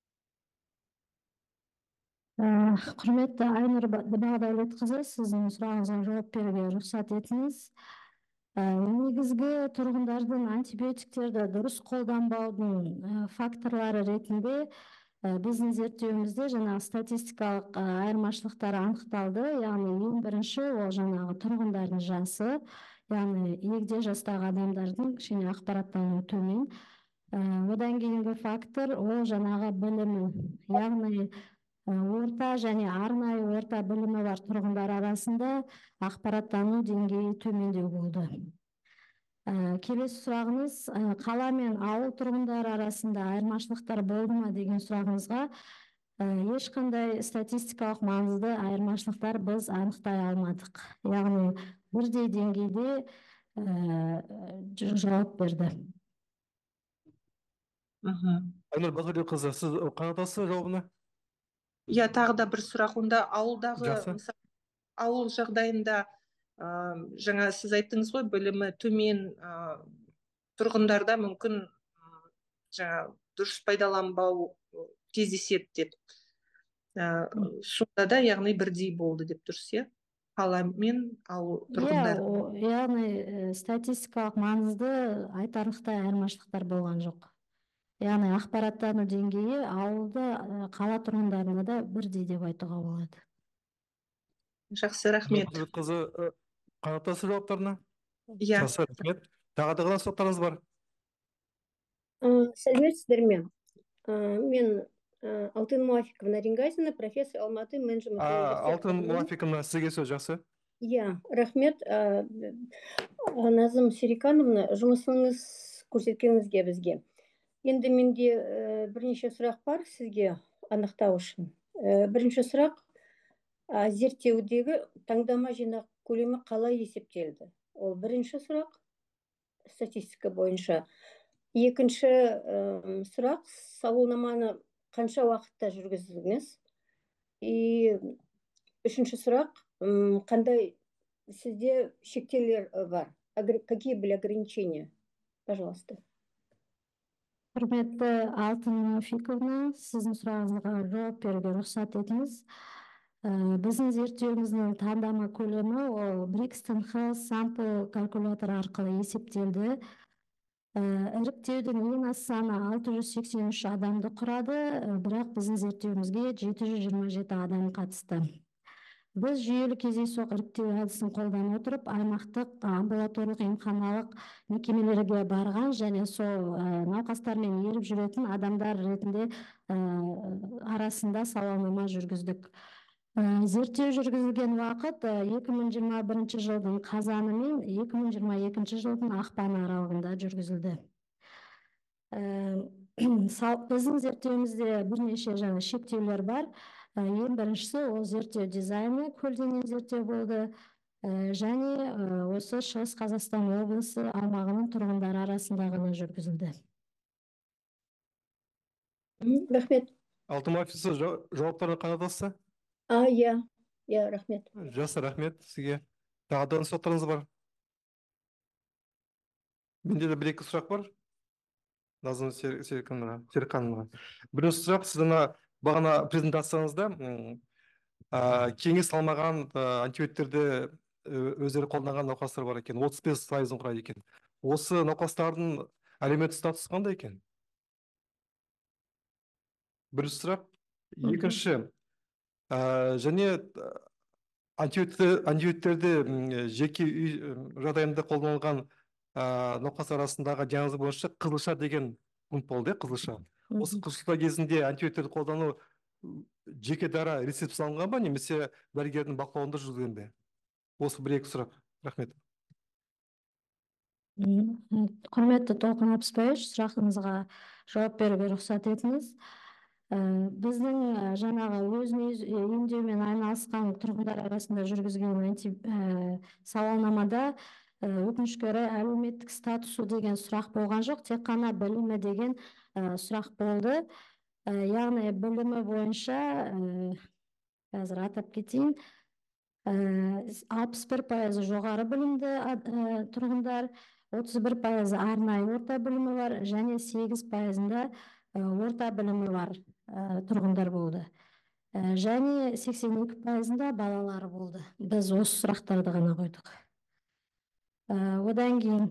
Құрметті Айнұр Бағдәулетқызы, сіздің сұрағыңызға жауап беруге рұқсат етіңіз. Негізгі тұрғындардың антибиотиктерді дұрыс қолданбаудың факторлары ретінде біздің зерттеуімізде жаңағы статистикалық айырмашылықтар анықталды. Яғни ең бірінші ол жаңағы тұрғындардың жасы, яғни егде жастағы адамдардың кішкене ақпараттануы төмен. Одан кейінгі фактор ол жаңағы білімі, яғни орта және арнайы орта білімі бар тұрғындар арасында ақпараттану деңгейі төмендеу болды. Келесі сұрағыңыз, қала мен ауыл тұрғындары арасында айырмашылықтар болды ма деген сұрағыңызға ешқандай статистикалық маңызды айырмашылықтар біз анықтай алмадық. Яғни бірдей деңгейде жауап берді. Айнұр Бағдәулетқызы, сіз қанықтасыз жауабына? Иә, тағы да бір сұрақ. Онда ауылдағы, ауыл жағдайында жаңа сіз айттыңыз ғой, білімі төмен тұрғындарда мүмкін жаңа дұрыс пайдаланбау кездеседі деп. Сонда да яғни бірдей болды деп тұрсыз, иә? Қала мен ауыл тұрғындары. Яғни статистикалық маңызды айтарлықтай айырмашылықтар болған жоқ. Яғни ақпараттану деңгейі ауылды қала тұрғындарына да бірдей деп айтуға болады. Жақсы, рахмет. Қызы, қанықтасыз жауаптарына? Иә. Жақсы, рахмет. Тағы да қандай сұрақтарыңыз бар? Сәлеметсіздер ме? Мен Алтын Муафиковна Рингасина, профессор Алматы менеджмент. Алтын Муафиковна, сізге сөз. Жақсы. Рахмет. Назым Серикановна, жұмысыңыз көрсеткеніңізге бізге. Енді менде бірнеше сұрақ бар сізге анықтау үшін. Бірінші сұрақ, зерттеудегі таңдама жинақ көлемі қалай есептелді? Ол бірінші сұрақ, статистика бойынша. Екінші сұрақ, сауалнаманы қанша уақытта жүргіздіңіз? И үшінші сұрақ, қандай сізде шектеулер бар? Какие были ограничения? Пожалуйста. Құрметті Алтын Мафиковна, сіздің сұрағыңызға жауап беруге рұқсат етіңіз. Біздің зерттеуіміздің таңдама көлемі ол Brixton Health Sample калькулятор арқылы есептелді. Іріктеудің ең аз саны 683 адамды құрады, бірақ біздің зерттеуімізге 727 адам қатысты. Біз жүйелі кездейсоқ іріктеу әдісін қолдана отырып, аймақтық амбулаторлық емханалық мекемелерге барған және сол науқастармен еріп жүретін адамдар ретінде арасында сауалнама жүргіздік. Зерттеу жүргізілген уақыт 2021 жылдың қазаны мен 2022 жылдың ақпаны аралығында жүргізілді. Біздің зерттеуімізде бірнеше шектеулер бар. Ең біріншісі ол зерттеу дизайны көлденең зерттеу болды, және осы Шығыс Қазақстан облысы аумағының тұрғындары арасында ғана жүргізілді. Рахмет. Алтын Мафиковна, жауаптарына қанатасы? Рахмет. Жақсы, рахмет сізге. Тағы да сұрақтарыңыз бар? Менде де бір-екі сұрақ бар. Назым Серікхановнаға. Бірінші сұрақ, сіздің бағана презентацияңызда кеңес салмаған антибиотиктерді өздері қолданған науқастар бар екен, 35% құрайды екен. Осы науқастардың әлеуметтік статусы қандай екен? Бірінші сұрақ. Екінші, және антибиотиктерді жеке үй жағдайында қолданылған науқас арасындағы диагноз бойынша қызылша деген пункт болды, қызылша. Осы қызылша кезінде антибиотиктерді қолдану жеке дара рецепт салынған ба, немесе дәрігердің бақылауында жүргізілген бе? Осы бір-екі сұрақ. Рахмет. Құрметті Толқын Апысбаевич, сұрағыңызға жауап беруге рұқсат етіңіз. Біздің жаңағы өзін емдеумен айналысқан тұрғындар арасында жүргізген сауалнамада өкінішке орай әлеуметтік статусу деген сұрақ болған жоқ, тек қана білімі деген сұрақ болды. Яғни білімі бойынша, қазір атап кетейін, 61% жоғары білімді тұрғындар, 31% арнайы орта білімі бар, және 8%-да орта білімі бар тұрғындар болды. Және 82%-да балалары болды. Біз осы сұрақтарды ғана қойдық. Одан кейін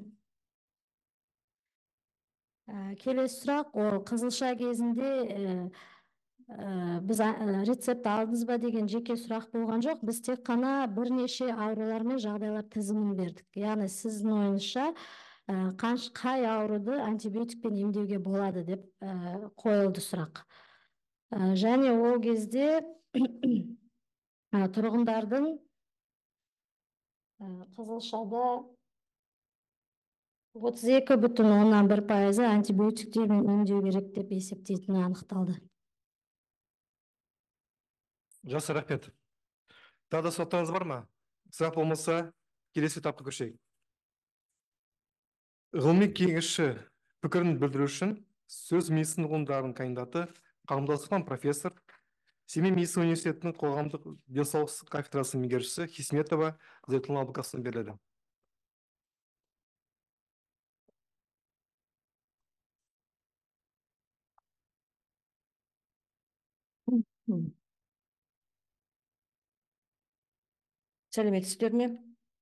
келесі сұрақ, ол қызылша кезінде біз рецепт алдыңыз ба деген жеке сұрақ болған жоқ. Біз тек қана бірнеше аурулар мен жағдайлар тізімін бердік. Яғни сіздің ойыңызша қай ауруды антибиотикпен емдеуге болады деп қойылды сұрақ. Және ол кезде тұрғындардың қызылшада 32,1% антибиотиктермен емдеу керек деп есептейтіні анықталды. Жақсы, рахмет. Тағы да сұрақтарыңыз бар ма? Сұрақ болмаса, келесі этапқа көшейік. Ғылыми кеңесші пікірін білдіру үшін сөз медицина ғылымдарының кандидаты, қауымдастықтан профессор, Семей медицина университетінің қоғамдық денсаулық кафедрасының меңгерушісі Хисметова Зайтулла Абылқасымовна беріледі. Сәлеметсіздер ме?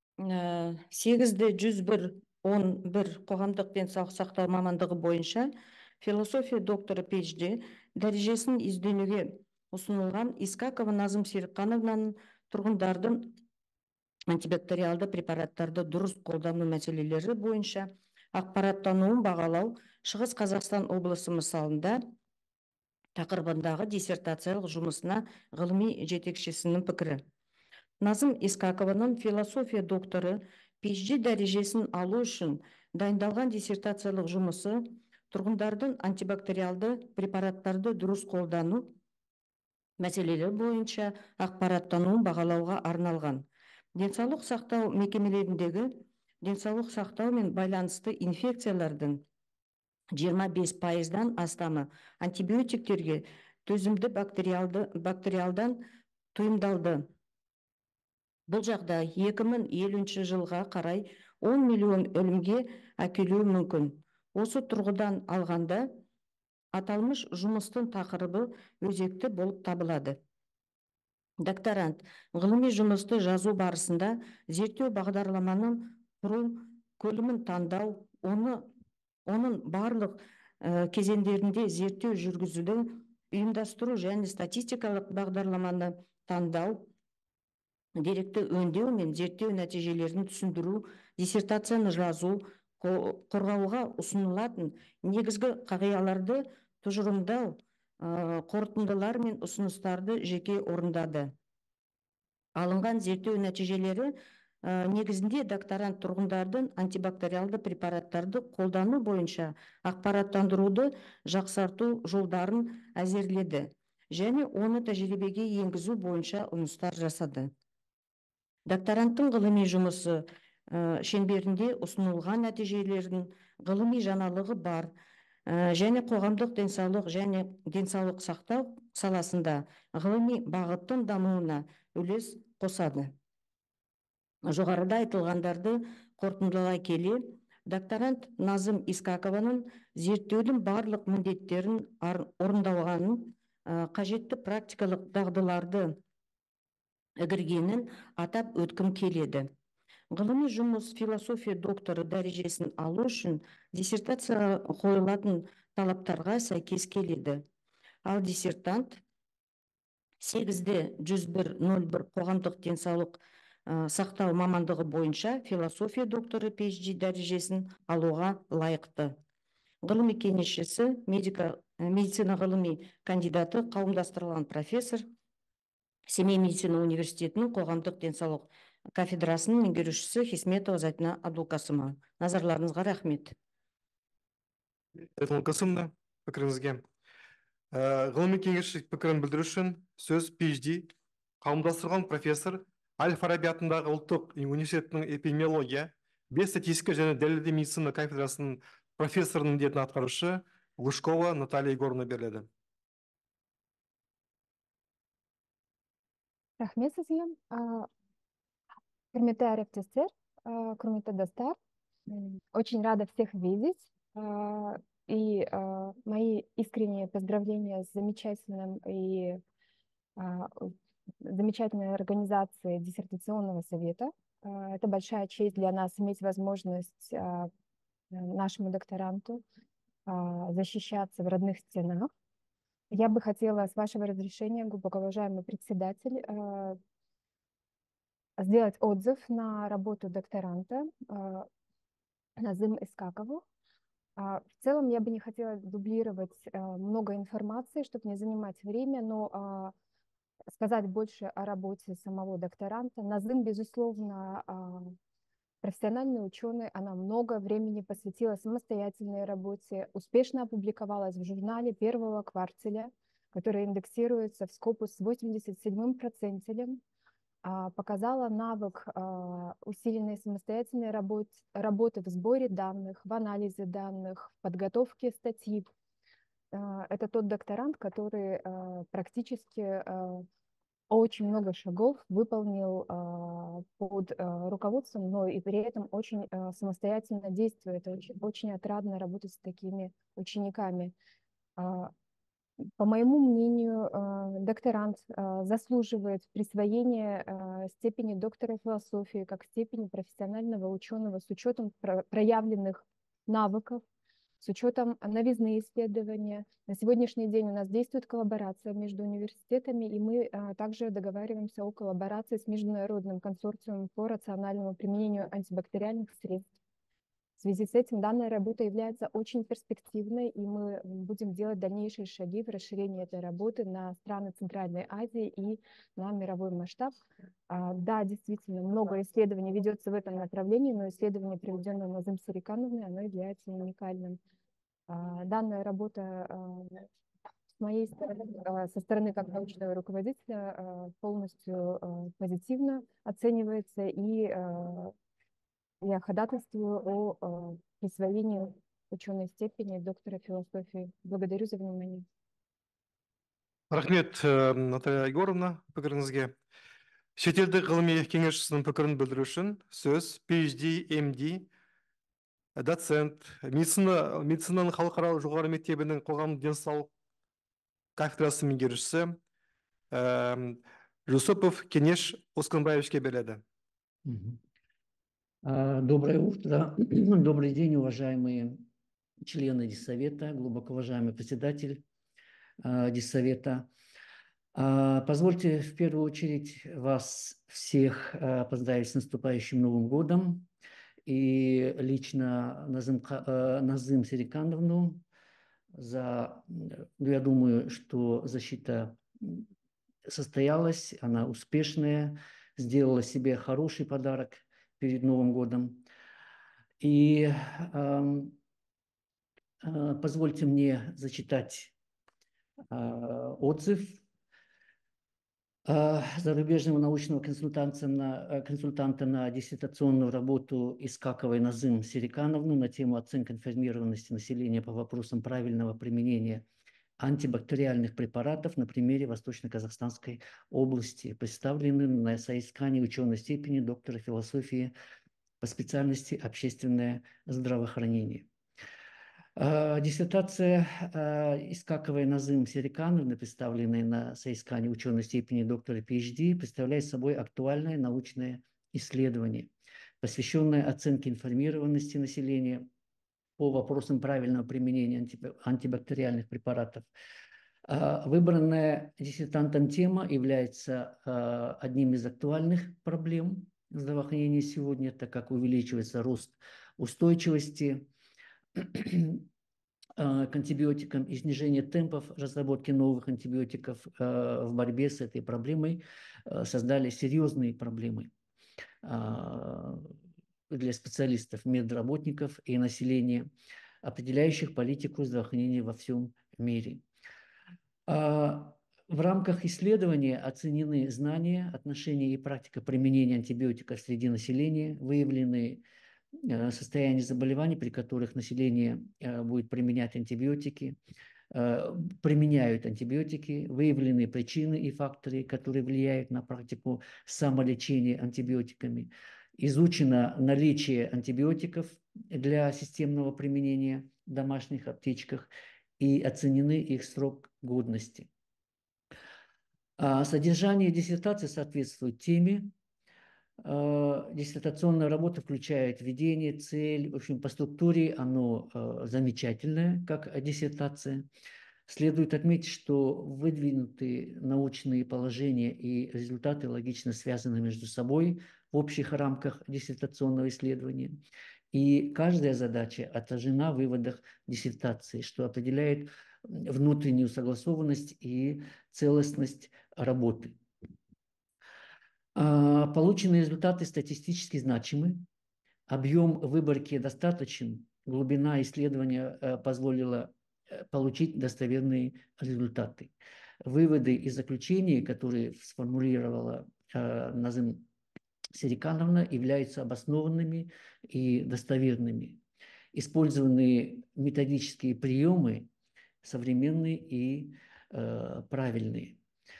8-111 қоғамдық денсаулық сақтау мамандығы бойынша философия докторы PhD дәрежесін ізденуге ұсынылған Искакова Назым Серікхановнаның тұрғындардың антибактериалды препараттарды дұрыс қолдану мәселелері бойынша ақпараттануын бағалау Шығыс Қазақстан облысы мысалында тақырыбындағы диссертациялық жұмысына ғылыми жетекшісінің пікірі. Назым Искакованың философия докторы PhD дәрежесін алу үшін дайындалған диссертациялық жұмысы тұрғындардың антибактериалды препараттарды дұрыс қолдану мәселелер бойынша ақпараттануын бағалауға арналған. Денсаулық сақтау мекемелеріндегі денсаулық сақтау мен байланысты инфекциялардың 25%-дан астамы антибиотиктерге төзімді бактериалдан тұйымдалды. Бұл жағдай 2050 жылға қарай 10 миллион өлімге әкелуі мүмкін. Осы тұрғыдан алғанда, аталмыш жұмыстың тақырыбы өзекті болып табылады. Докторант ғылыми жұмысты жазу барысында зерттеу бағдарламаның құру көлемін таңдау, оның барлық кезеңдерінде зерттеу жүргізуді ұйымдастыру және статистикалық бағдарламаны таңдау, деректі өңдеу мен зерттеу нәтижелерін түсіндіру, диссертацияны жазу, қорғауға ұсынылатын негізгі қағидаларды тұжырымдау, қорытындылар мен ұсыныстарды жеке орындады. Алынған зерттеу нәтижелері негізінде докторант тұрғындардың антибактериалды препараттарды қолдану бойынша ақпараттандыруды жақсарту жолдарын әзірледі және оны тәжірибеге енгізу бойынша ұсыныстар жасады. Докторанттың ғылыми жұмысы шеңберінде ұсынылған нәтижелердің ғылыми жаңалығы бар және қоғамдық денсаулық және денсаулық сақтау саласында ғылыми бағыттың дамуына үлес қосады. Жоғарыда айтылғандарды қорытындылай келе, докторант Назым Искакованың зерттеудің барлық міндеттерін орындалғанын, қажетті практикалық дағдыларды игергенін атап өткім келеді. Ғылыми жұмыс философия докторы дәрежесін алу үшін диссертация қойылатын талаптарға сәйкес келеді. Ал диссертант 8-101-01 қоғамдық денсаулық сақтау мамандығы бойынша философия докторы PhD дәрежесін алуға лайықты. Ғылыми кеңесшісі, медицина ғылыми кандидаты, қауымдастырылған профессор, Семей медицина университетінің қоғамдық денсаулық кафедрасының меңгерушісі Хисметова Зәйтна Абдулқасымова. Назарларыңызға рахмет. Абдулқасымовна, пікіріңізге. Ғылыми кеңесші пікірін білдіру үшін сөз PhD, қауымдастырған профессор, Әл-Фараби атындағы ұлттық университетінің эпидемиология, биостатистика және дәлелді медицина кафедрасының профессорының міндетін атқарушы Глушкова Наталья Егоровна беріледі. Рахмет сізге. Құрметті әріптестер, құрметті достар, очень рада всех видеть. И мои искренние поздравления с замечательной организацией диссертационного совета. Это большая честь для нас иметь возможность нашему докторанту защищаться в родных стенах. Я бы хотела, с вашего разрешения, глубоко уважаемый председатель, сделать отзыв на работу докторанта Назым Искакову. В целом я бы не хотела дублировать много информации, чтобы не занимать время, но сказать больше о работе самого докторанта. Назым, безусловно, профессиональный ученый, она много времени посвятила самостоятельной работе, успешно опубликовалась в журнале первого квартиля, который индексируется в Scopus с 87-м процентилем, показала навык усиленной самостоятельной работы в сборе данных, в анализе данных, в подготовке статьи. Это тот докторант, который практически очень много шагов выполнил под руководством, но и при этом очень самостоятельно действует. Очень отрадно работать с такими учениками. По моему мнению, докторант заслуживает присвоения степени доктора философии как степени профессионального ученого с учетом проявленных навыков, с учетом новизны исследования. На сегодняшний день у нас действует коллаборация между университетами, и мы также договариваемся о коллаборации с Международным консорциумом по рациональному применению антибактериальных средств. В связи с этим данная работа является очень перспективной, и мы будем делать дальнейшие шаги в расширении этой работы на страны Центральной Азии и на мировой масштаб. Да, действительно, много исследований ведется в этом направлении, но исследование, проведенное Назым Серикановной, оно является уникальным. Данная работа с моей стороны, со стороны как научного руководителя, полностью позитивно оценивается, и я ходатайствую о присвоении ученой степени доктора философии. Благодарю за внимание. Рахмет, Наталья Егоровна, пікіріңізге. Шетелдік ғылыми кеңесшісінің пікірін білдіру үшін сөз PhD, MD, доцент, медицинаның халықаралық жоғары мектебінің қоғамдық денсаулық кафедрасы меңгерушісі Жусупов Кенеш Осканбаевичке береді. Доброе утро, добрый день, уважаемые члены Диссовета, глубоко уважаемый председатель Диссовета. Позвольте в первую очередь вас всех поздравить с наступающим Новым годом и лично Назым Серикановну я думаю, что защита состоялась, она успешная, сделала себе хороший подарок перед Новым годом. И позвольте мне зачитать отзыв зарубежного научного консультанта на диссертационную работу Искаковой Назым Серикановны на тему оценки информированности населения по вопросам правильного применения антибактериальных препаратов на примере Восточно-Казахстанской области, представлены на соискании ученой степени доктора философии по специальности общественное здравоохранение. Диссертация Искаковой Назым Серикановны, представленная на соискании ученой степени доктора PhD, представляет собой актуальное научное исследование, посвященное оценке информированности населения по вопросам правильного применения антибактериальных препаратов. Выбранная диссертантом тема является одним из актуальных проблем здравоохранения сегодня, так как увеличивается рост устойчивости к антибиотикам и снижение темпов разработки новых антибиотиков в борьбе с этой проблемой создали серьезные проблемы для специалистов, медработников и населения, определяющих политику здравоохранения во всем мире. В рамках исследования оценены знания, отношения и практика применения антибиотиков среди населения, выявлены состояния заболеваний, при которых население будет применять антибиотики, применяют антибиотики, выявлены причины и факторы, которые влияют на практику самолечения антибиотиками, изучено наличие антибиотиков для системного применения в домашних аптечках и оценены их срок годности. Содержание диссертации соответствует теме. Диссертационная работа включает введение, цель. В общем, по структуре оно замечательное, как диссертация. Следует отметить, что выдвинутые научные положения и результаты логично связаны между собой в общих рамках диссертационного исследования. И каждая задача отражена в выводах диссертации, что определяет внутреннюю согласованность и целостность работы. Полученные результаты статистически значимы, объем выборки достаточен, глубина исследования позволила получить достоверные результаты. Выводы и заключения, которые сформулировала Назым Серикановна, являются обоснованными и достоверными. Использованные методические приемы современные и правильные.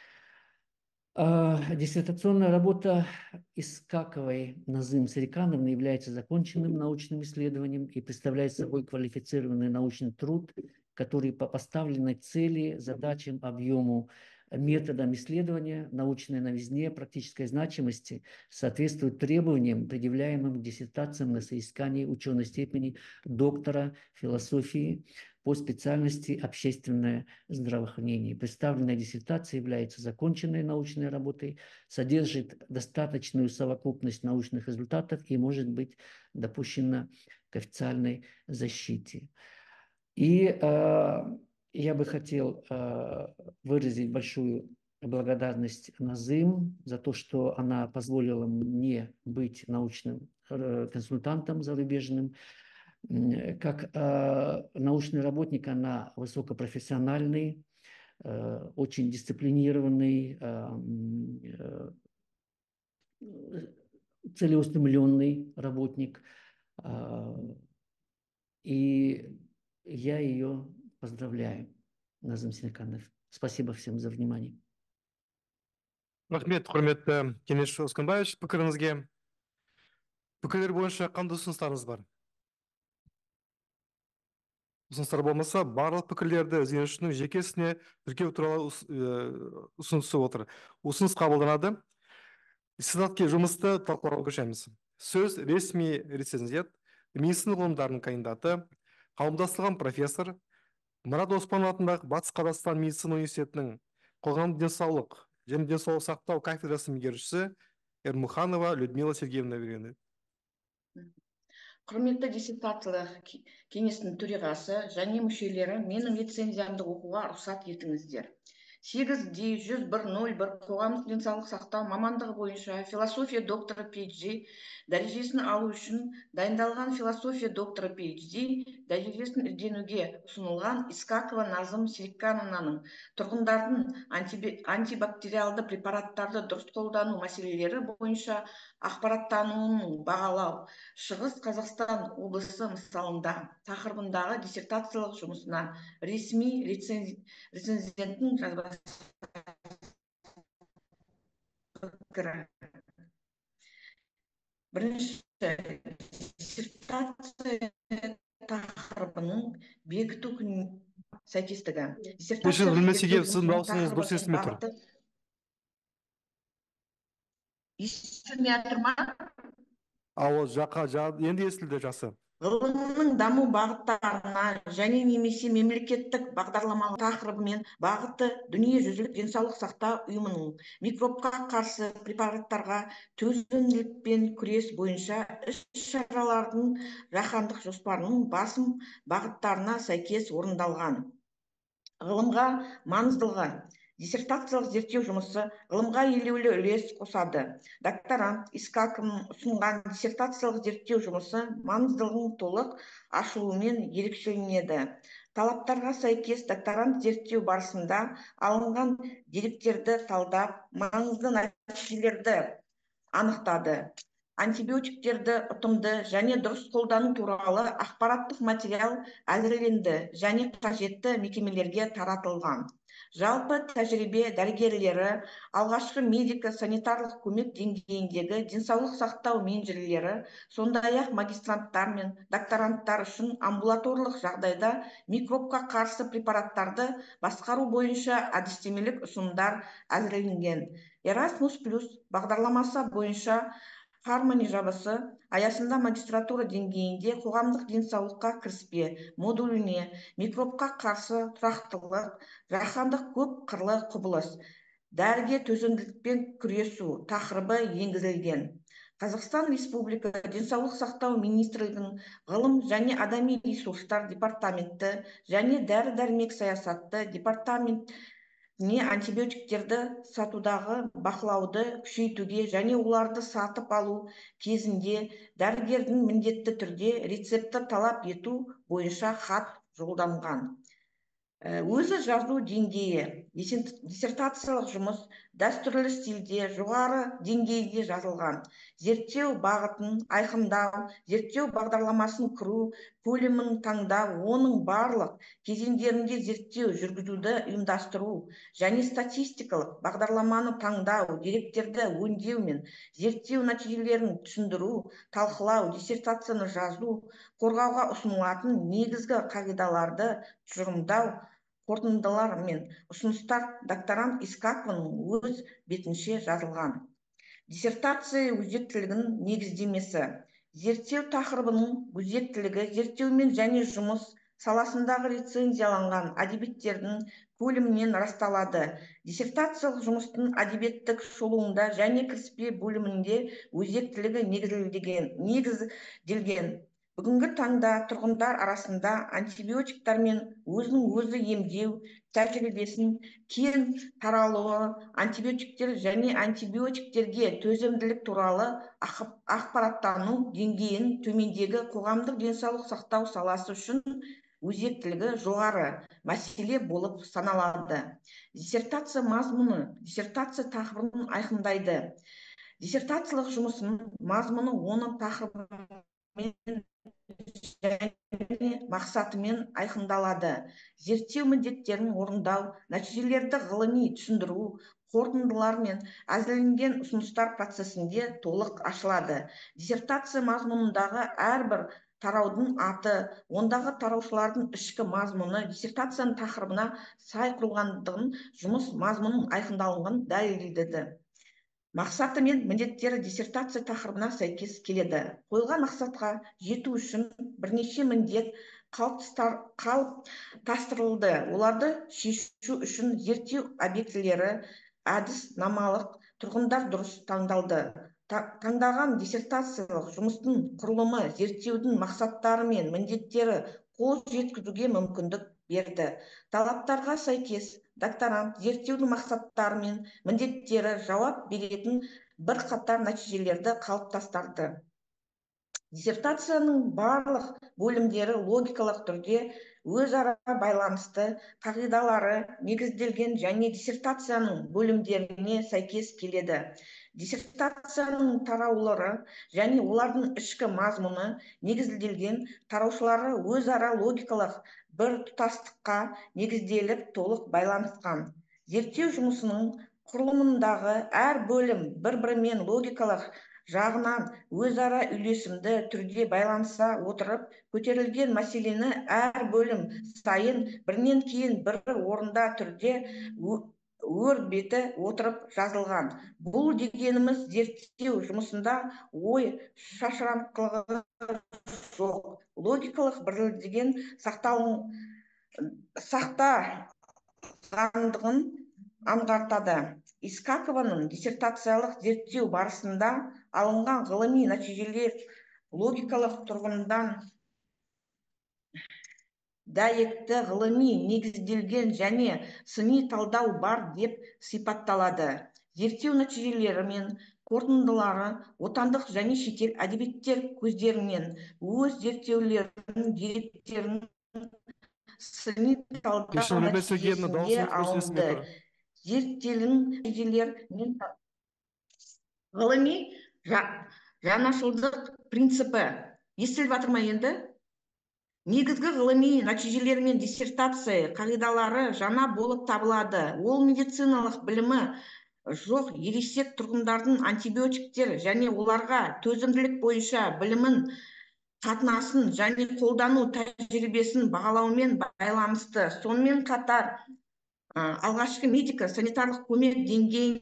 Диссертационная работа Искаковой Назым Серикановны является законченным научным исследованием и представляет собой квалифицированный научный труд, который по поставленной цели, задачам, объему, методам исследования, научной новизне, практической значимости соответствует требованиям, предъявляемым к диссертациям на соискании ученой степени доктора философии по специальности общественное здравоохранение. Представленная диссертация является законченной научной работой, содержит достаточную совокупность научных результатов и может быть допущена к официальной защите. И я бы хотел выразить большую благодарность Назым за то, что она позволила мне быть научным консультантом зарубежным. Как научный работник она высокопрофессиональный, очень дисциплинированный, целеустремленный работник. И я ее поздравляю, Назым Сенеканов. Спасибо всем за внимание. Рахмет, құрметті Кенеш Осканбаевич, пікіріңізге. Пікірлер бойынша қандай ұсыныстарыңыз бар? Ұсыныстар болмаса, барлық пікірлерді ізденушінің жекесіне тіркеу туралы ұсынысы отыр. Ұсыныс қабылданады. Сенатке жұмысты талқылауға көшеміз. Сөз ресми рецензент, медицина ғылымдарының кандидаты, қауымдастырған профессор, Мұрат Оспанов атындағы Батыс Қазақстан медицина университетінің қоғамдық денсаулық және денсаулық сақтау кафедрасының меңгерушісі Ермуханова Людмила Сергеевна береді. Құрметті диссертациялық кеңестің төрағасы және мүшелері, менің рецензиямды оқуға рұқсат етіңіздер. 8D-101-01 қоғамдық денсаулық сақтау мамандығы бойынша философия докторы PhD дәрежесін алу үшін дайындалған философия докторы PhD дәрежесін ізденуге ұсынылған Искакова Назым Серикановнаның тұрғындардың антибактериалды препараттарды дұрыс қолдану мәселелері бойынша ақпараттануын бағалау Шығыс Қазақстан облысы мысалында тақырыбындағы диссертациялық жұмысына ресми рецензенттің жазбасы бірінші диссертация тақырыбының бекіту күніне сәйкестігі. Кешіріңіз, Гүлмесеге, сіздің дауысыңыз дұрыс естілмей тұр. Естілмей жатыр ма? Енді естілді, жасы. Ғылымның даму бағыттарына және немесе мемлекеттік бағдарламалық тақырыбы мен бағыты дүниежүзілік денсаулық сақтау ұйымының микробқа қарсы препараттарға төзімділікпен күрес бойынша іс-шаралардың жаһандық жоспарының басым бағыттарына сәйкес орындалған. Ғылымға маңыздылығы. Диссертациялық зерттеу жұмысы ғылымға елеулі үлес қосады. Докторант Искаковның ұсынған диссертациялық зерттеу жұмысы маңыздылығын толық ашылуымен ерекшеленеді. Талаптарға сәйкес докторант зерттеу барысында алынған деректерді талдап, маңызды нәтижелерді анықтады. Антибиотиктерді ұтымды және дұрыс қолдану туралы ақпараттық материал әзірленді және қажетті мекемелерге таратылған. Жалпы тәжірибе дәрігерлері, алғашқы медико-санитарлық көмек деңгейіндегі денсаулық сақтау менеджерлері, сондай-ақ магистранттар мен докторанттар үшін амбулаторлық жағдайда микробқа қарсы препараттарды басқару бойынша әдістемелік ұсынымдар әзірленген. Erasmus+ бағдарламасы бойынша Harmony жабысы аясында магистратура деңгейінде қоғамдық денсаулыққа кіріспе модуліне микробқа қарсы тұрақтылық, жаһандық көп қырлы құбылыс, дәріге төзімділікпен күресу тақырыбы енгізілген. Қазақстан Республика денсаулық сақтау министрлігінің ғылым және адами ресурстар департаменті және дәрі-дәрмек саясатты департамент антибиотиктерді сатудағы бақылауды күшейтуге және оларды сатып алу кезінде дәрігердің міндетті түрде рецепті талап ету бойынша хат жолданған. Өзі жазу деңгейі. Диссертациялық жұмыс дәстүрлі стильде жоғары деңгейде жазылған. Зерттеу бағытын айқындау, зерттеу бағдарламасын құру, көлемін таңдау, оның барлық кезеңдерінде зерттеу жүргізуді ұйымдастыру және статистикалық бағдарламаны таңдау, деректерді өңдеу мен зерттеу нәтижелерін түсіндіру, талқылау, диссертацияны жазу, қорғауға ұсынылатын негізгі қағидаларды тұжырымдау, қорытындылар мен ұсыныстар докторант Искакованың өз бетінше жазылған. Диссертация өзектілігінің негіздемесі. Зерттеу тақырыбының өзектілігі зерттеумен және жұмыс саласындағы рецензияланған әдебиеттердің көлемімен расталады. Диссертациялық жұмыстың әдебиеттік шолуында және кіріспе бөлімінде өзектілігі негізделген. Бүгінгі таңда тұрғындар арасында антибиотиктар мен өзін-өзі емдеу тәжірибесін кең таралуы, антибиотиктер және антибиотиктерге төзімділік туралы ақпараттану деңгейін төмендегі қоғамдық денсаулық сақтау саласы үшін өзектілігі жоғары мәселе болып саналады. Диссертация мазмұны диссертация тақырыбын айқындайды. Диссертациялық жұмысының мазмұны оның тақырыбымен және мақсатымен айқындалады. Зерттеу міндеттерін орындау, нәтижелерді ғылыми түсіндіру, қорытындылар мен әзірленген ұсыныстар процесінде толық ашылады. Диссертация мазмұнындағы әрбір тараудың аты, ондағы тараушылардың ішкі мазмұны, диссертацияның тақырыбына сай құрылғандығын, жұмыс мазмұнының айқындалуын дәлелдеді. Мақсаты мен міндеттері диссертация тақырыбына сәйкес келеді. Қойылған мақсатқа жету үшін бірнеше міндет қалыптастырылды. Оларды шешу үшін зерттеу объектілері, әдіснамалық тұрғындар дұрыс таңдалды. Таңдаған диссертациялық жұмыстың құрылымы зерттеудің мақсаттары мен міндеттері қол жеткізуге мүмкіндік берді. Талаптарға сәйкес докторант зерттеудің мақсаттары мен міндеттері жауап беретін бірқатар нәтижелерді қалыптастырды. Диссертацияның барлық бөлімдері логикалық түрде өзара байланысты, қағидалары негізделген және диссертацияның бөлімдеріне сәйкес келеді. Диссертацияның тараулары және олардың ішкі мазмұны негізделген тараушылары өзара логикалық бір тұтастыққа негізделіп толық байланысқан. Зерттеу жұмысының құрылымындағы әр бөлім бір-бірімен логикалық жағынан өзара үйлесімді түрде байланыса отырып, көтерілген мәселені әр бөлім сайын бірінен кейін бірі орында түрде өрбіте отырып жазылған. Бұл дегеніміз зерттеу жұмысында ой шашыраңқылығы жоқ, логикалық бірлігін сақтағандығын аңғартады. Искакованың диссертациялық зерттеу барысында алынған ғылыми нәтижелер логикалық тұрғындан дәйекті ғылыми негізделген және сыни талдау бар деп сипатталады. Зерттеу нәтижелері мен қорытындылары отандық және шетел әдебиеттер көздерінен өз зерттеулерінің деректерін сыни талдау нәтижесінде алынды. Зерттеудің нәтижелері мен ғылыми жаңашылдық принципі естіліп жатыр ма енді? Негізгі ғылыми нәтижелер мен диссертация қағидалары жаңа болып табылады. Ол медициналық білімі жоқ ересек тұрғындардың антибиотиктер және оларға төзімділік бойынша білімін, қатынасын және қолдану тәжірибесін бағалаумен байланысты. Сонымен қатар алғашқы медико-санитарлық көмек деңгейін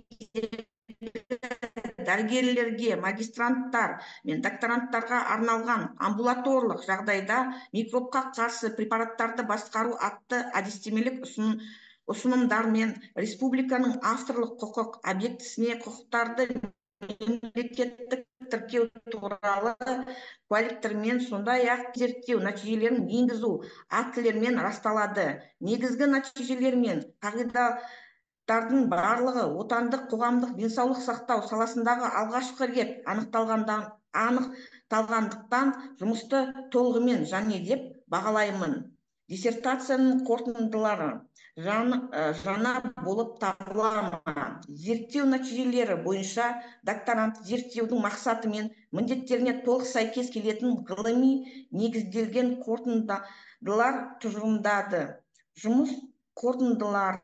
дәрігерлерге, магистранттар мен докторанттарға арналған амбулаторлық жағдайда микробқа қарсы препараттарды басқару атты әдістемелік ұсынымдар мен республиканың авторлық құқық объектісіне құқықтарды мемлекеттік тіркеу туралы куәліктермен, сондай-ақ зерттеу нәтижелерін енгізу актілермен расталады. Негізгі нәтижелер мен қағидалардың барлығы отандық қоғамдық денсаулық сақтау саласындағы алғашқы рет анықталғандықтан жұмысты толығымен және деп бағалаймын. Диссертацияның қорытындылары жаңа болып табыла ма? Зерттеу нәтижелері бойынша докторант зерттеудің мақсаты мен міндеттеріне толық сәйкес келетін ғылыми негізделген қорытындылар тұжырымдады. Жұмыс қорытындылары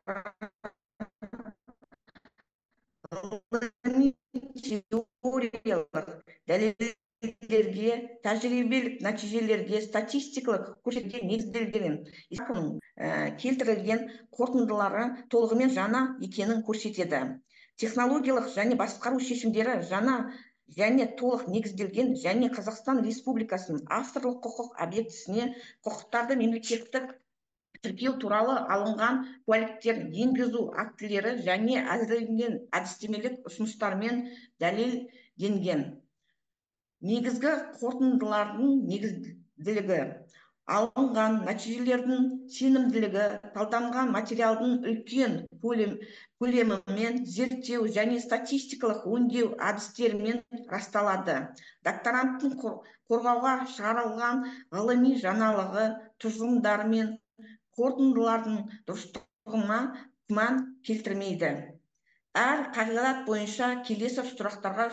ғылыми теориялық дәлелдерге, тәжірибелік нәтижелерге, статистикалық көрсеткіштерге негізделген. Келтірілген қорытындылары толығымен жаңа екенін көрсетеді. Технологиялық және басқару шешімдері жаңа және толық негізделген және Қазақстан Республикасының авторлық құқық объектісіне құқықтарды мемлекеттік тіркеу туралы алынған куәліктерін енгізу актілері және әзірленген әдістемелік ұсыныстармен дәлелденген. Негізгі қорытындылардың негізділігі, алынған нәтижелердің сенімділігі, талданған материалдың үлкен көлемімен зерттеу және статистикалық өңдеу әдістерімен расталады. Докторанттың қорғауға шығарылған ғылыми жаңалығы, тұжырымдары мен қорытындылардың дұрыстығына күмән келтірмейді. Әр қағидат бойынша келесі сұрақтарға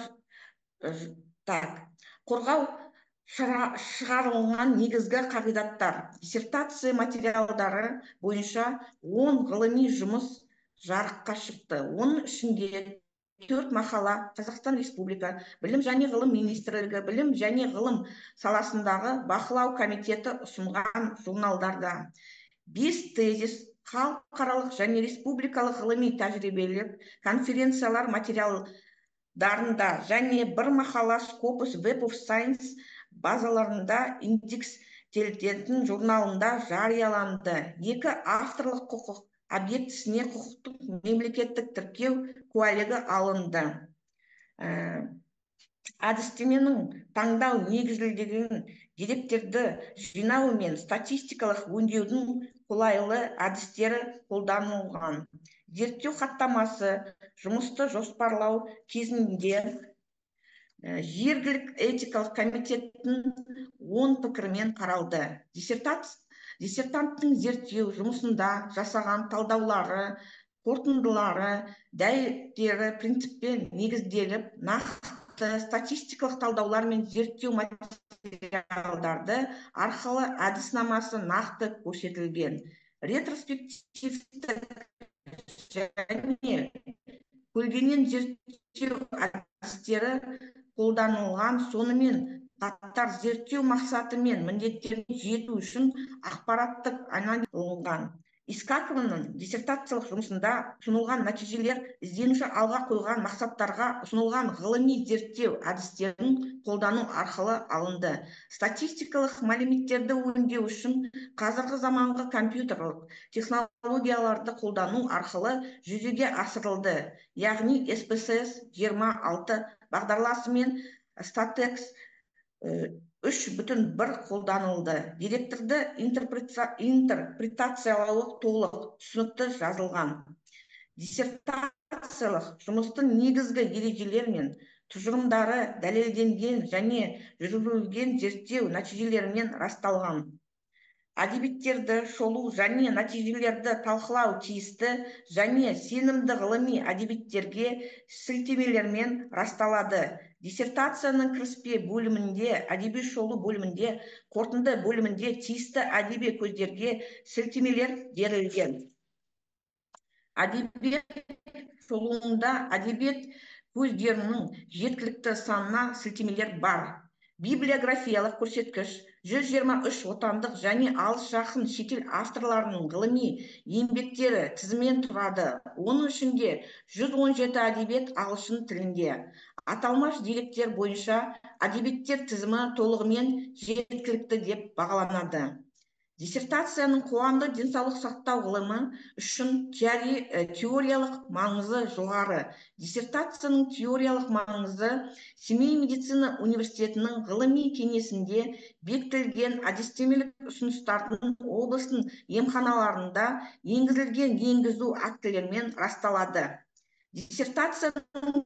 қорғау шығарылған негізгі қағидаттар. Диссертация материалдары бойынша 10 ғылыми жұмыс жарыққа шықты. Оның ішінде 4 мақала Қазақстан Республика Білім және ғылым министрлігі білім және ғылым саласындағы бақылау комитеті ұсынған журналдарда, 5 тезис, халықаралық және республикалық ғылыми тәжірибелік конференциялар материалдарында және 1 мақала Scopus Web of Science базаларында индекстелетін журналында жарияланды. 2 авторлық құқық объектісіне құқықтық мемлекеттік тіркеу куәлігі алынды. Әдістеменің таңдау негізделген деректерді жинау мен статистикалық өңдеудің қолайлы әдістері қолданылған. Зерттеу хаттамасы жұмысты жоспарлау кезінде жергілік этикалық комитеттің 10 пікірмен қаралды. Диссертанттың зерттеу жұмысында жасаған талдаулары, қорытындылары, дәйектері принциппен негізделіп, нақты статистикалық талдаулар мен зерттеу материалдарды арқылы әдіснамасы нақты көрсетілген. Ретроспективті және көлденең зерттеу әдістері қолданылған, сонымен қатар зерттеу мақсаты мен міндеттеріне жету үшін ақпараттық анализ алынған. Искакованың диссертациялық жұмысында ұсынылған нәтижелер ізденуші алға қойған мақсаттарға ұсынылған ғылыми зерттеу әдістерін қолдану арқылы алынды. Статистикалық мәліметтерді өңдеу үшін қазіргі заманғы компьютерлік технологияларды қолдану арқылы жүзеге асырылды. Яғни SPSS 26 бағдарласы мен Statex 3.1 қолданылды. Директорды интерпретациялау толық түсінікті жазылған. Диссертациялық жұмыстың негізгі ережелер мен тұжырымдары дәлелденген және жүргізілген зерттеу нәтижелерімен расталған. Әдебиеттерді шолу және нәтижелерді талқылау тиісті және сенімді ғылыми әдебиеттерге сілтемелермен расталады. Диссертацияның кіріспе бөлімінде, әдеби шолу бөлімінде, қорытынды бөлімінде тиісті әдеби көздерге сілтемелер берілген. Әдебиет шолуында әдебиет көздерінің жеткілікті санына сілтемелер бар. Библиографиялық көрсеткіш 123 отандық және алыс жақын шетел авторларының ғылыми еңбектері тізімнен тұрады. Оның ішінде 117 әдебиет ағылшын тілінде. Аталмыш деректер бойынша әдебиеттер тізімі толығымен жеткілікті деп бағаланады. Диссертацияның қоғамды денсаулық сақтау ғылымы үшін теориялық маңызы жоғары. Диссертацияның теориялық маңызы Семей медицина университетінің ғылыми кеңесінде бекітілген әдістемелік ұсыныстардың облыстың емханаларында енгізілген енгізу актілерімен расталады. Диссертацияның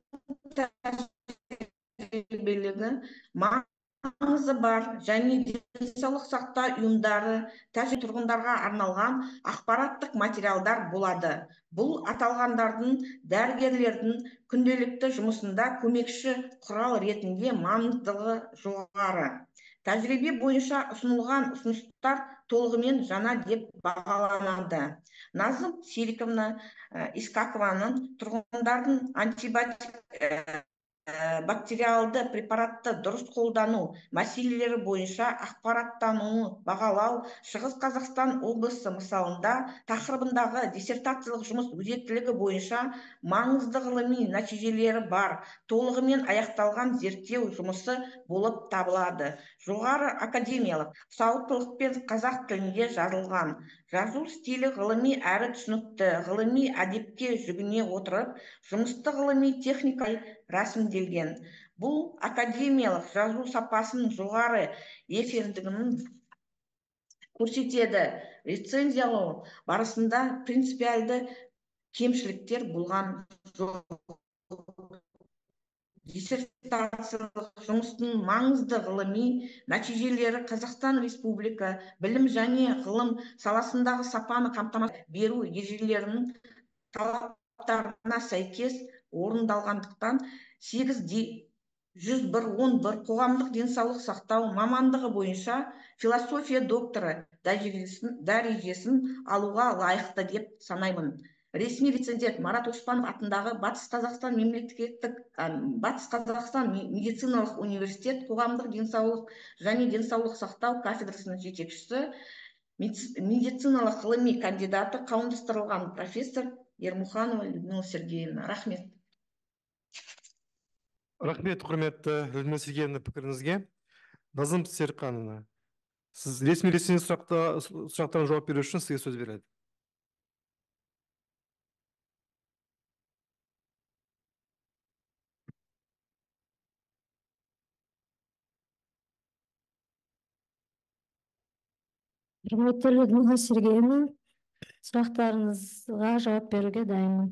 тәжірибелігі маңызы бар және денсаулық сақтау ұйымдары тұрғындарға арналған ақпараттық материалдар болады. Бұл аталғандардың дәрігерлердің күнделікті жұмысында көмекші құрал ретінде маңыздылығы жоғары. Тәжірибе бойынша ұсынылған ұсыныстар толығымен жаңа деп бағаланады. Назым Сериковна Искакованың тұрғындардың бактериалды препаратты дұрыс қолдану мәселелері бойынша ақпараттануы бағалау Шығыс Қазақстан облысы мысалында тақырыбындағы диссертациялық жұмыс өзектілігі бойынша маңызды ғылыми нәтижелері бар, толығымен аяқталған зерттеу жұмысы болып табылады. Жоғары академиялық сауаттылықпен қазақ тілінде жазылған. Жазу стилі ғылыми әрі түсінікті, ғылыми әдепке жүгіне отырып, жұмысты ғылыми техника рәсімделген. Бұл академиялық жазу сапасының жоғары екендігін көрсетеді. Рецензиялау барысында принципиалды кемшіліктер болған жоқ. Диссертациялық жұмыстың маңызды ғылыми нәтижелері Қазақстан Республика білім және ғылым саласындағы сапаны қамтамасыз беру ережелерінің талаптарына сәйкес орындалғандықтан 8.111 қоғамдық денсаулық сақтау мамандығы бойынша философия докторы дәрежесін алуға лайықты деп санаймын. Ресми рецензент Марат Оспанов атындағы Батыс Қазақстан медициналық университет қоғамдық денсаулық және денсаулық сақтау кафедрасының жетекшісі, медициналық ғылыми кандидаты, қауымдастырылған профессор Ермуханова Людмила Сергеевна. Рахмет. Рахмет, құрметті Людмила Сергеевна, пікіріңізге. Назым Серікхановна, сіз ресми сұрақтарға жауап беру үшін сізге сөз береді. Құрметті Людмила Сергеевна, сұрақтарыңызға жауап беруге дайынмын.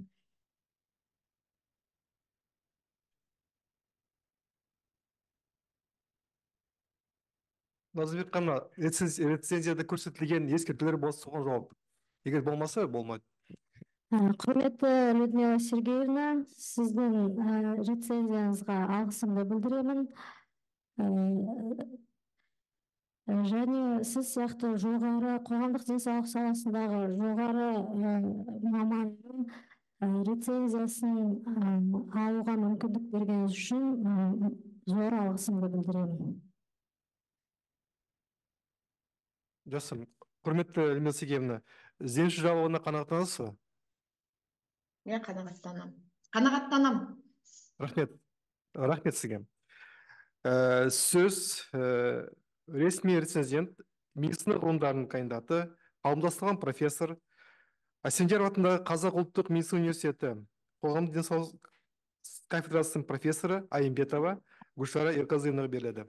Назыбек қана, рецензияда көрсетілген ескертулер болса соған жауап. Егер болмаса, болмайды. Құрметті Людмила Сергеевна, сіздің рецензияңызға алғысымды білдіремін. Және сіз сияқты жоғары қоғамдық денсаулық саласындағы жоғары маманның рецензиясын алуға мүмкіндік бергеніңіз үшін зор алғысымды білдіремін. Жақсы. Құрметті Людмила Сергеевна, ізденуші жауабына қанағаттанасыз ба? Мен қанағаттанам. Рахмет. Рахмет сізге. Сөз ресми рецензент, медицина ғылымдарының кандидаты, қауымдастырылған профессор, Асфендияров атындағы Қазақ ұлттық медицина университеті қоғамдық денсаулық кафедрасының профессоры Айымбетова Гүлшара Ерказыевнаға беріледі.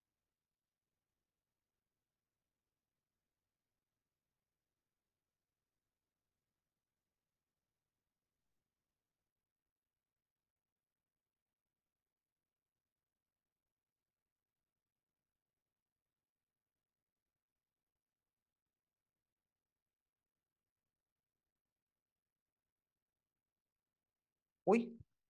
Ой.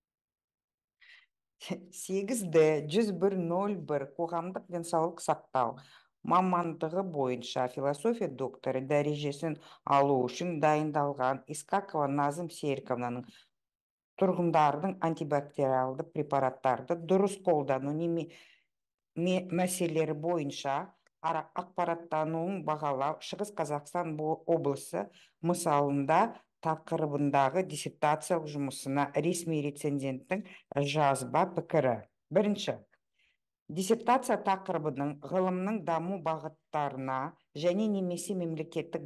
8.101 қоғамдық денсаулық сақтау мамандығы бойынша философия докторы дәрежесін алу үшін дайындалған Искакова Назым Серіковнаның тұрғындардың антибактериалды препараттарды дұрыс қолдану мәселелері бойынша ақпараттануын бағалау Шығыс Қазақстан облысы мысалында тақырыбындағы диссертациялық жұмысына ресми рецензенттің жазба пікірі. Бірінші, диссертация тақырыбының ғылымның даму бағыттарына және немесе мемлекеттік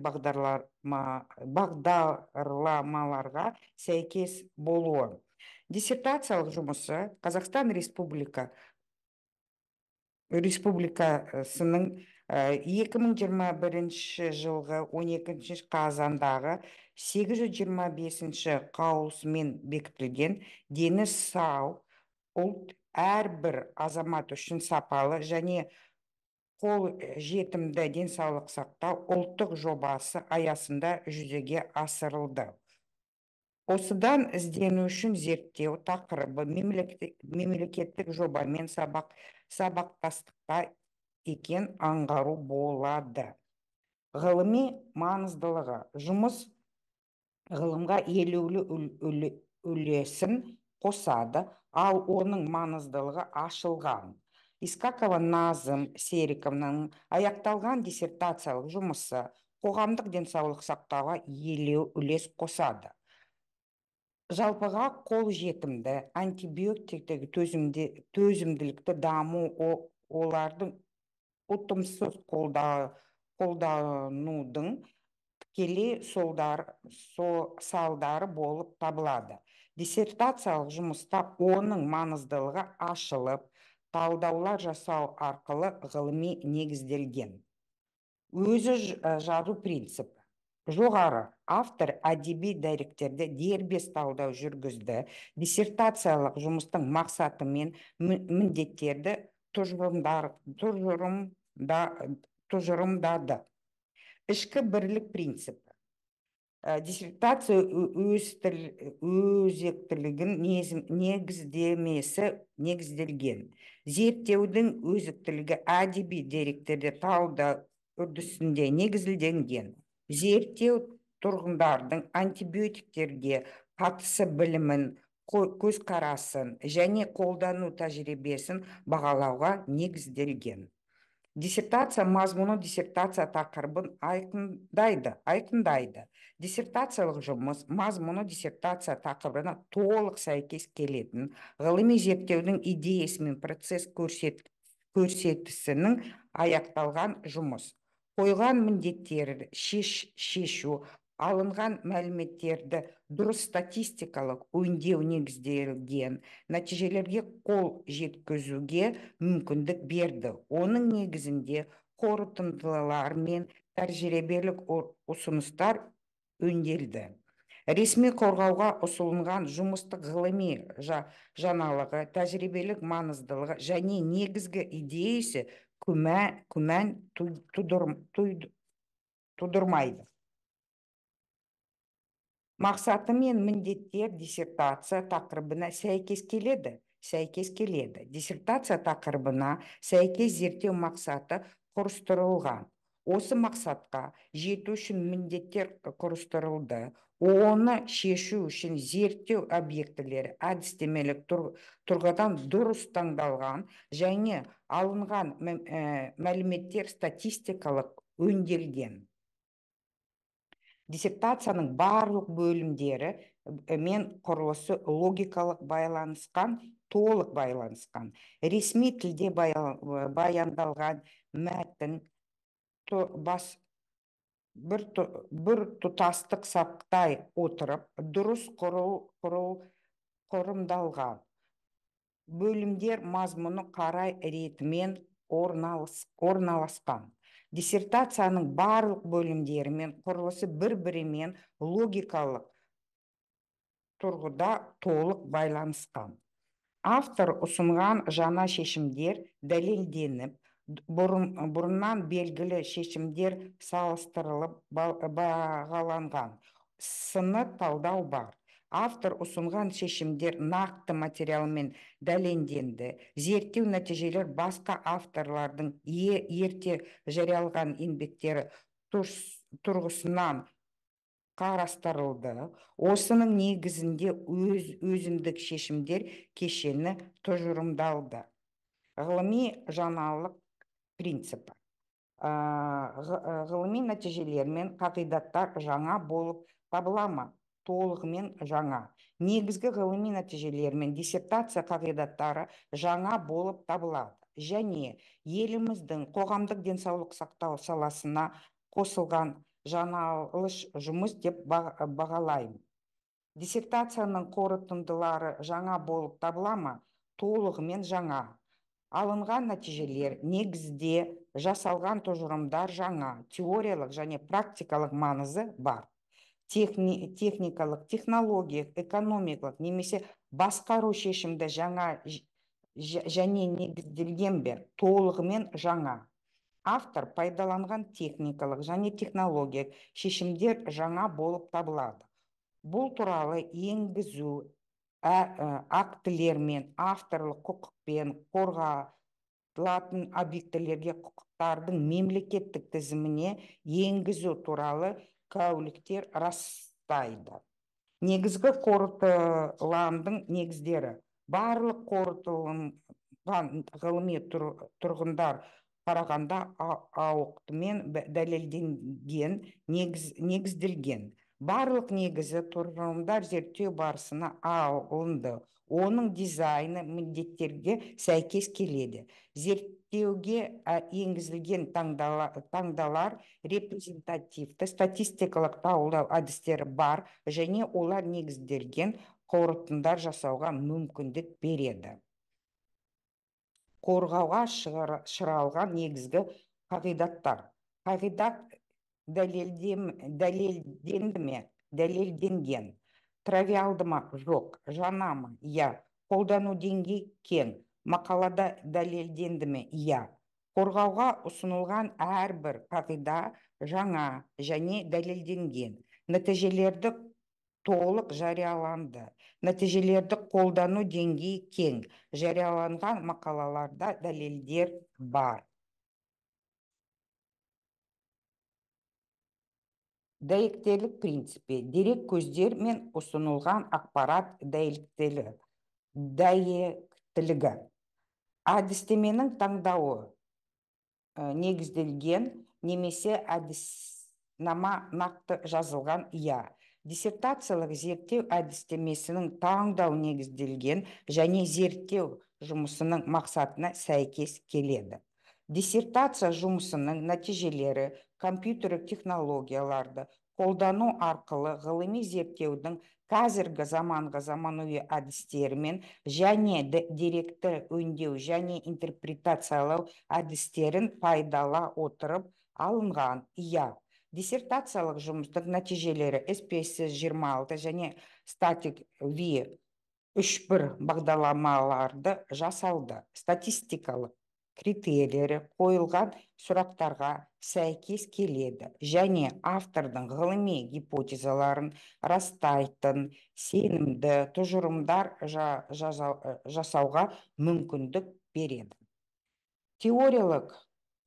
бағдарламаларға сәйкес болуы. Диссертациялық жұмысы Қазақстан Республикасының 2021 жылғы 12 қазандағы 825 қаулысымен бекітілген дені сау ұлт әрбір азамат үшін сапалы және қол жетімді денсаулық сақтау ұлттық жобасы аясында жүзеге асырылды. Осыдан іздену үшін зерттеу тақырыбы мемлекеттік жобамен сабақтастықта екен аңғару болады. Ғылыми маңыздылығы. Жұмыс ғылымға елеулі үлесін қосады. ал оның маңыздылығы ашылған. Искакова Назым Сериковнаның аяқталған диссертациялық жұмысы қоғамдық денсаулық сақтауға елеу үлес қосады. Жалпыға қол жетімді антибиотиктегі төзімділікті даму олардың ұтымсыз қолданудың тікелей салдары болып табылады. Диссертациялық жұмыста оның маңыздылығы ашылып, талдаулар жасау арқылы ғылыми негізделген. Өзі жазу принципі. Жоғары, автор әдеби деректерді дербес талдау жүргізді, диссертациялық жұмыстың мақсаты мен міндеттерді тұжырымдады. Ішкі бірлік принципі. Диссертация өзектілігін негіздемесі негізделген. Зерттеудің өзектілігі әдеби деректерді талдау үрдісінде негізделген. Зерттеу тұрғындардың антибиотиктерге қатысы білімін, көзқарасын және қолдану тәжірибесін бағалауға негізделген. Диссертация мазмұны диссертация тақырыбын айқындайды. Диссертациялық жұмыс мазмұны диссертация тақырыбына толық сәйкес келетін, ғылыми зерттеудің идеясы мен процесс көрсетісінің аяқталған жұмыс. Қойған міндеттерді шешу, алынған мәліметтерді дұрыс статистикалық өңдеу негізделген, нәтижелерге қол жеткізуге мүмкіндік берді. Оның негізінде қорытындылар мен тәжірибелік ұсыныстар өңделді. Ресми қорғауға ұсынылған жұмыстық ғылыми жаңалығы, тәжірибелік маңыздылығы және негізгі идеясы күмән тудырмайды. Мақсаты мен міндеттер диссертация тақырыбына сәйкес келеді. Диссертация тақырыбына сәйкес зерттеу мақсаты құрастырылған. Осы мақсатқа жету үшін міндеттер құрастырылды. Оны шешу үшін зерттеу объектілері әдістемелік тұрғыдан дұрыс таңдалған және алынған мәліметтер статистикалық өңделген. Диссертацияның барлық бөлімдері мен құрылысы логикалық толық байланысқан. Ресми тілде баяндалған мәтін бір тұтастық сақтай отырып, дұрыс құрылымдалған. Бөлімдер мазмұны қарай ретімен орналасқан. Диссертацияның барлық бөлімдері мен құрылысы бір-бірімен логикалық тұрғыда толық байланысқан. Автор ұсынған жаңа шешімдер дәлелденіп, бұрыннан белгілі шешімдер салыстырылып бағаланған. Сыны талдау бар. Автор ұсынған шешімдер нақты материалмен дәлелденді. Зерттеу нәтижелер басқа авторлардың ерте жариялаған еңбектері тұрғысынан қарастырылды. Осының негізінде өзіндік шешімдер кешені тұжырымдалды. Ғылыми жаңалық принципі. Ғылыми нәтижелер мен қағидаттар жаңа болып табылама. Толығымен жаңа. Негізгі ғылыми нәтижелер мен диссертация қағидаттары жаңа болып табылады. Және еліміздің қоғамдық денсаулық сақтау саласына қосылған жаңалыш жұмыс деп бағалаймын. Диссертацияның қорытындылары жаңа болып табылама, толығымен жаңа. Алынған нәтижелер негізде жасалған тұжырымдар жаңа, теориялық және практикалық маңызы бар. Техникалық, технологиялық, экономикалық немесе басқару шешімді жаңа және негізделген бе, толығымен жаңа. Автор пайдаланған техникалық және технологиялық шешімдер жаңа болып табылады. Бұл туралы енгізу актілер мен авторлық құқықпен қорғалатын объектілерге құқықтардың мемлекеттік тізіміне енгізу туралы куәліктер растайды. Негізгі қорытындылардың негіздері. Барлық қорытылған ғылыми тұрғындар қарағанда ауықтымен дәлелденген, негізделген. Барлық негізі тұжырымдар зерттеу барысына алынды. Оның дизайны міндеттерге сәйкес келеді. Зерттеуге енгізілген таңдалар репрезентативті статистикалық талдау әдістері бар, және олар негізделген қорытындар жасауға мүмкіндік береді. Қорғауға шығарылған негізгі қағидаттар. Қағидат дәлелденген. Тривиалды ма? Жоқ. Жаңа ма? Иә. Қолдану деңгейі кең. Мақалада дәлелденді ме? Иә. Қорғауға ұсынылған әрбір қағида жаңа және дәлелденген. Нәтижелерді толық жарияланды. Нәтижелерді қолдану деңгейі кең. Жарияланған мақалаларда дәлелдер бар. Дәйектелік принципі. Дерек көздер мен ұсынылған ақпарат дәйектілігі. Әдістеменің таңдауы негізделген немесе әдіснама нақты жазылған. Иә. Диссертациялық зерттеу әдістемесінің таңдау негізделген және зерттеу жұмысының мақсатына сәйкес келеді. Диссертация жұмысының нәтижелері компьютерлік технологияларды қолдану арқылы ғылыми зерттеудің қазіргі заманғы заманауи әдістерімен және деректі өңдеу және интерпретациялау әдістерін пайдала отырып алынған. Иә. Диссертациялық жұмыстың нәтижелері SPSS-26 және Static V3.1 бағдарламаларды жасалды. Статистикалық критерийлері қойылған сұрақтарға сәйкес келеді және автордың ғылыми гипотезаларын растайтын сенімді тұжырымдар жасауға мүмкіндік береді. Теориялық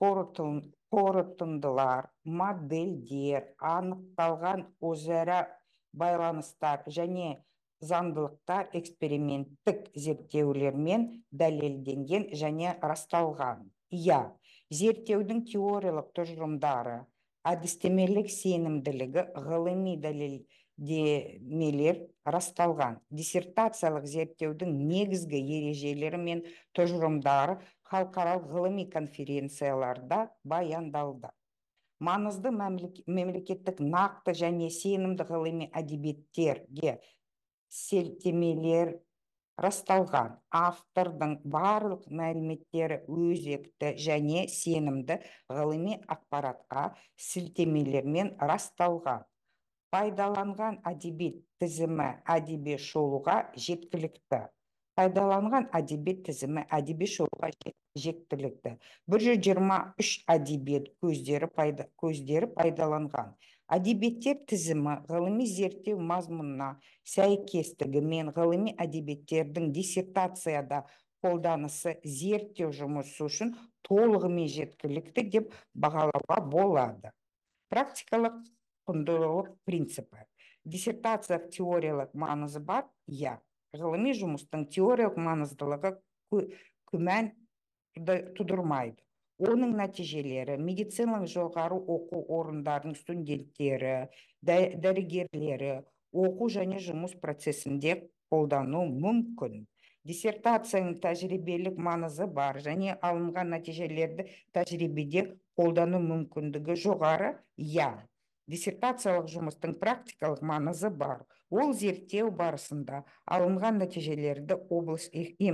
қорытындылар, модельдер, анықталған өзара байланыстар және заңдылықтар эксперименттік зерттеулермен дәлелденген және расталған. Иә, зерттеудің теориялық тұжырымдары, әдістемелік сенімділігі, ғылыми дәлелдемелер расталған. Диссертациялық зерттеудің негізгі ережелері мен тұжырымдары халықаралық ғылыми конференцияларда баяндалды. Маңызды мемлекеттік нақты және сенімді ғылыми әдебиеттерге сілтемелер расталған. Автордың барлық мәліметтері өзекті және сенімді ғылыми ақпаратқа сілтемелермен расталған. Пайдаланған әдебиет тізімі әдеби шолуға жеткілікті. Пайдаланған әдебиет тізімі әдеби шолуға жеткілікті. 123 әдебиет көздері пайдаланған. Әдебиеттер тізімі ғылыми зерттеу мазмұнына сәйкестігі мен ғылыми әдебиеттердің диссертацияда қолданысы зерттеу жұмысы үшін толығымен жеткілікті деп бағалауға болады. Практикалық құндылық принципі. Диссертациялық теориялық маңызы бар? Иә. Ғылыми жұмыстың теориялық маңыздылығы күмән тудырмайды. Оның нәтижелері медициналық жоғары оқу орындарының студенттері, дәрігерлері оқу және жұмыс процесінде қолдану мүмкін. Диссертацияның тәжірибелік маңызы бар және алынған нәтижелерді тәжірибеде қолдану мүмкіндігі жоғары? Иә. Диссертациялық жұмыстың практикалық маңызы бар. Ол зерттеу барысында алынған нәтижелерді облыс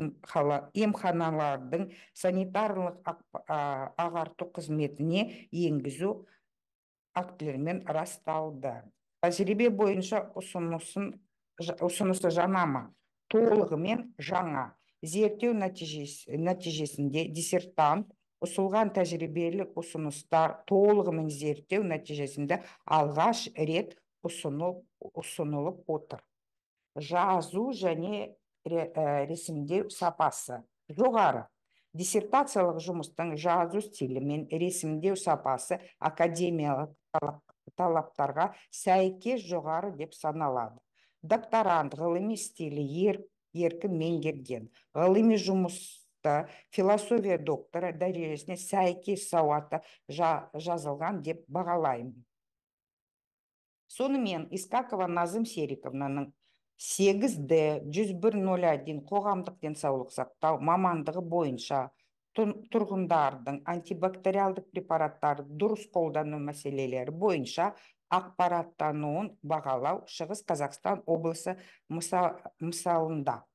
емханалардың санитарлық ағарту қызметіне енгізу актілермен расталды. Тәжірибе бойынша ұсынысы жаңа ма? Толығымен жаңа. Зерттеу нәтижесінде диссертант ұсынған тәжірибелік ұсыныстар толығымен зерттеу нәтижесінде алғаш рет ұсынылып отыр. Жазу және ресімдеу сапасы жоғары. Диссертациялық жұмыстың жазу стилі мен ресімдеу сапасы академиялық талаптарға сәйкес жоғары деп саналады. Докторант ғылыми стилі еркін меңгерген. Ғылыми жұмыста философия докторы дәрежесіне сәйкес сауатты жазылған деп бағалаймын. Сонымен Искакова Назым Сериковнаның 8D 10101 қоғамдық денсаулық сақтау мамандығы бойынша тұрғындардың антибактериалдық препараттарды дұрыс қолдану мәселелері бойынша ақпараттануын бағалау Шығыс Қазақстан облысы мысалында.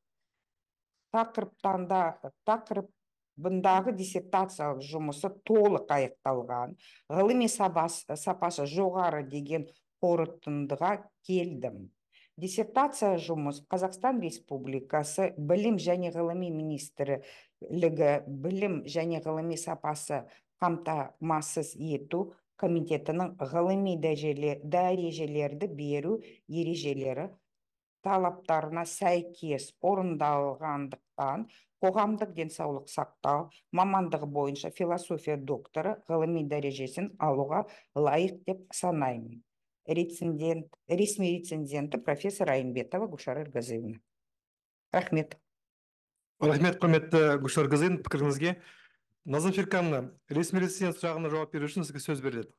Тақырыбындағы диссертациялық жұмысы толық аяқталған, ғылыми сапасы жоғары деген қорытындыға келдім. Диссертация жұмыс Қазақстан Республикасы Білім және ғылыми министрлігі Білім және ғылыми сапасы қамтамасыз ету комитетінің ғылыми дәрежелерді беру ережелері талаптарына сәйкес орындалғандықтан қоғамдық денсаулық сақтау мамандығы бойынша философия докторы ғылыми дәрежесін алуға лайық деп санаймын. Ресми рецензенті профессор Айымбетова Гүлшара Эргазиевна. Рахмет. Рахмет, құрметті Гүлшара Эргазиевна, пікіріңізге. Назым Серікхановна, ресми рецензент сұрағына жауап беру үшін сізге сөз беріледі.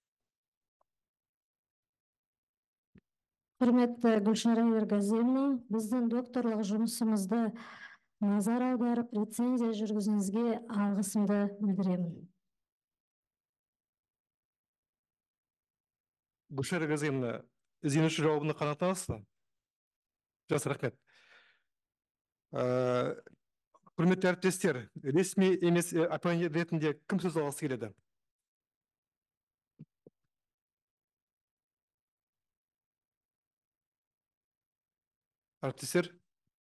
Құрметті Гүлшара Эргазиевна, біздің докторлық жұмысымызды назар аударып, рецензия жүргізуіңізге алғысымды білдіремін. Гүлшара Эргазиевна, ізденуші жауабына қанағатанасыз ба? Жақсы, рахмет. Құрметті әріптестер, ресми емес оппонент ретінде кім сөз алғысы келеді? Әріптестер?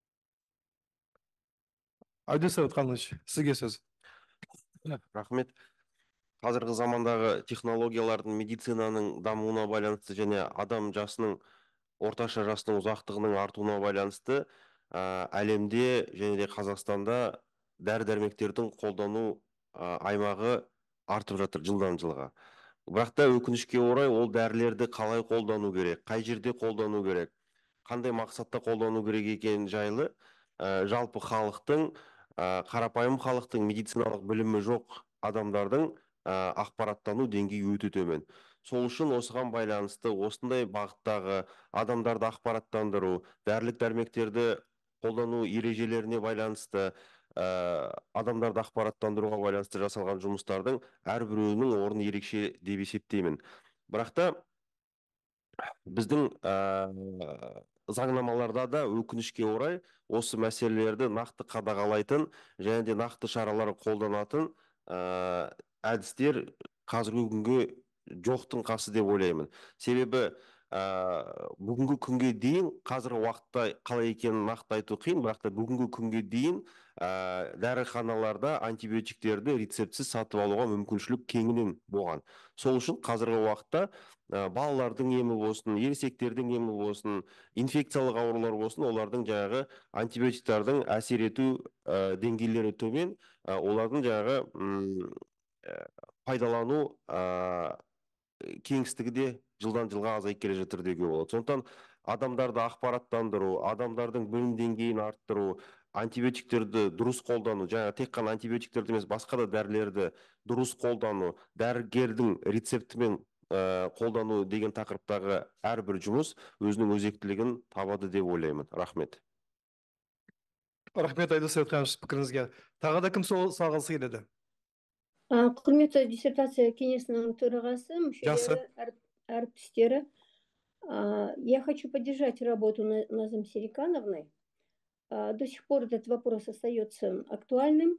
Айдос Сәуітханович, сізге сөз. Рахмет. Қазіргі замандағы технологиялардың медицинаның дамуына байланысты және адам жасының орташа жасының ұзақтығының артуына байланысты әлемде және де Қазақстанда дәрі-дәрмектердің қолдану аймағы артып жатыр жылдан жылға. Бірақ та өкінішке орай ол дәрілерді қалай қолдану керек, қай жерде қолдану керек, қандай мақсатта қолдану керек екен жайлы жалпы халықтың, қарапайым халықтың медициналық білімі жоқ адамдардың ақпараттану деңгейі өте төмен. Сол үшін осыған байланысты осындай бағыттағы адамдарды ақпараттандыру, дәрілік дәрмектерді қолдану ережелеріне байланысты адамдарды ақпараттандыруға байланысты жасалған жұмыстардың әрбіреуінің орны ерекше деп есептеймін. Бірақ та біздің заңнамаларда да өкінішке орай осы мәселелерді нақты қадағалайтын және де нақты шаралар қолданатын әдістер қазіргі күнге жоқтың қасы деп ойлаймын. Себебі бүгінгі күнге дейін қазіргі уақытта қалай екенін нақты айту қиын, бірақ та бүгінгі күнге дейін дәріханаларда антибиотиктерді рецептсіз сатып алуға мүмкіншілік кеңінен болған. Сол үшін қазіргі уақытта балалардың емі болсын, ересектердің емі болсын, инфекциялық аурулар болсын, олардың жаңағы антибиотиктердің әсер ету деңгейлері төмен, олардың жаңағы пайдалану кеңістігі де жылдан жылға азайып келе жатыр деуге болады. Сондықтан адамдарды ақпараттандыру, адамдардың білім деңгейін арттыру, антибиотиктерді дұрыс қолдану, жаңа тек қана антибиотиктерді емес, басқа да дәрілерді дұрыс қолдану, дәрігердің рецептімен қолдану деген тақырыптағы әрбір жұмыс өзінің өзектілігін табады деп ойлаймын. Рахмет. Рахмет, Айдос Сәуітханович, пікіріңізге. Тағы да кім салғысы келеді? Құрметті диссертация кеңесінің төрағасы, мүшелері, әріптестері, я хочу поддержать работу Назым Серикановны. До сих пор этот вопрос остается актуальным.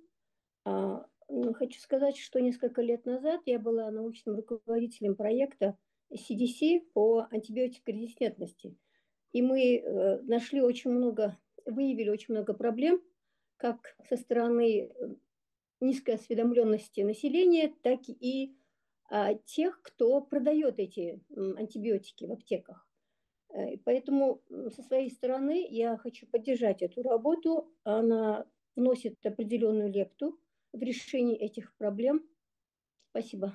Хочу сказать, что несколько лет назад я была научным руководителем проекта CDC по антибиотикорезистентности. И мы выявили очень много проблем, как со стороны низкой осведомленности населения, так и тех, кто продает эти антибиотики в аптеках. Поэтому со своей стороны я хочу поддержать эту работу. Она вносит определенную лепту в решении этих проблем. Спасибо.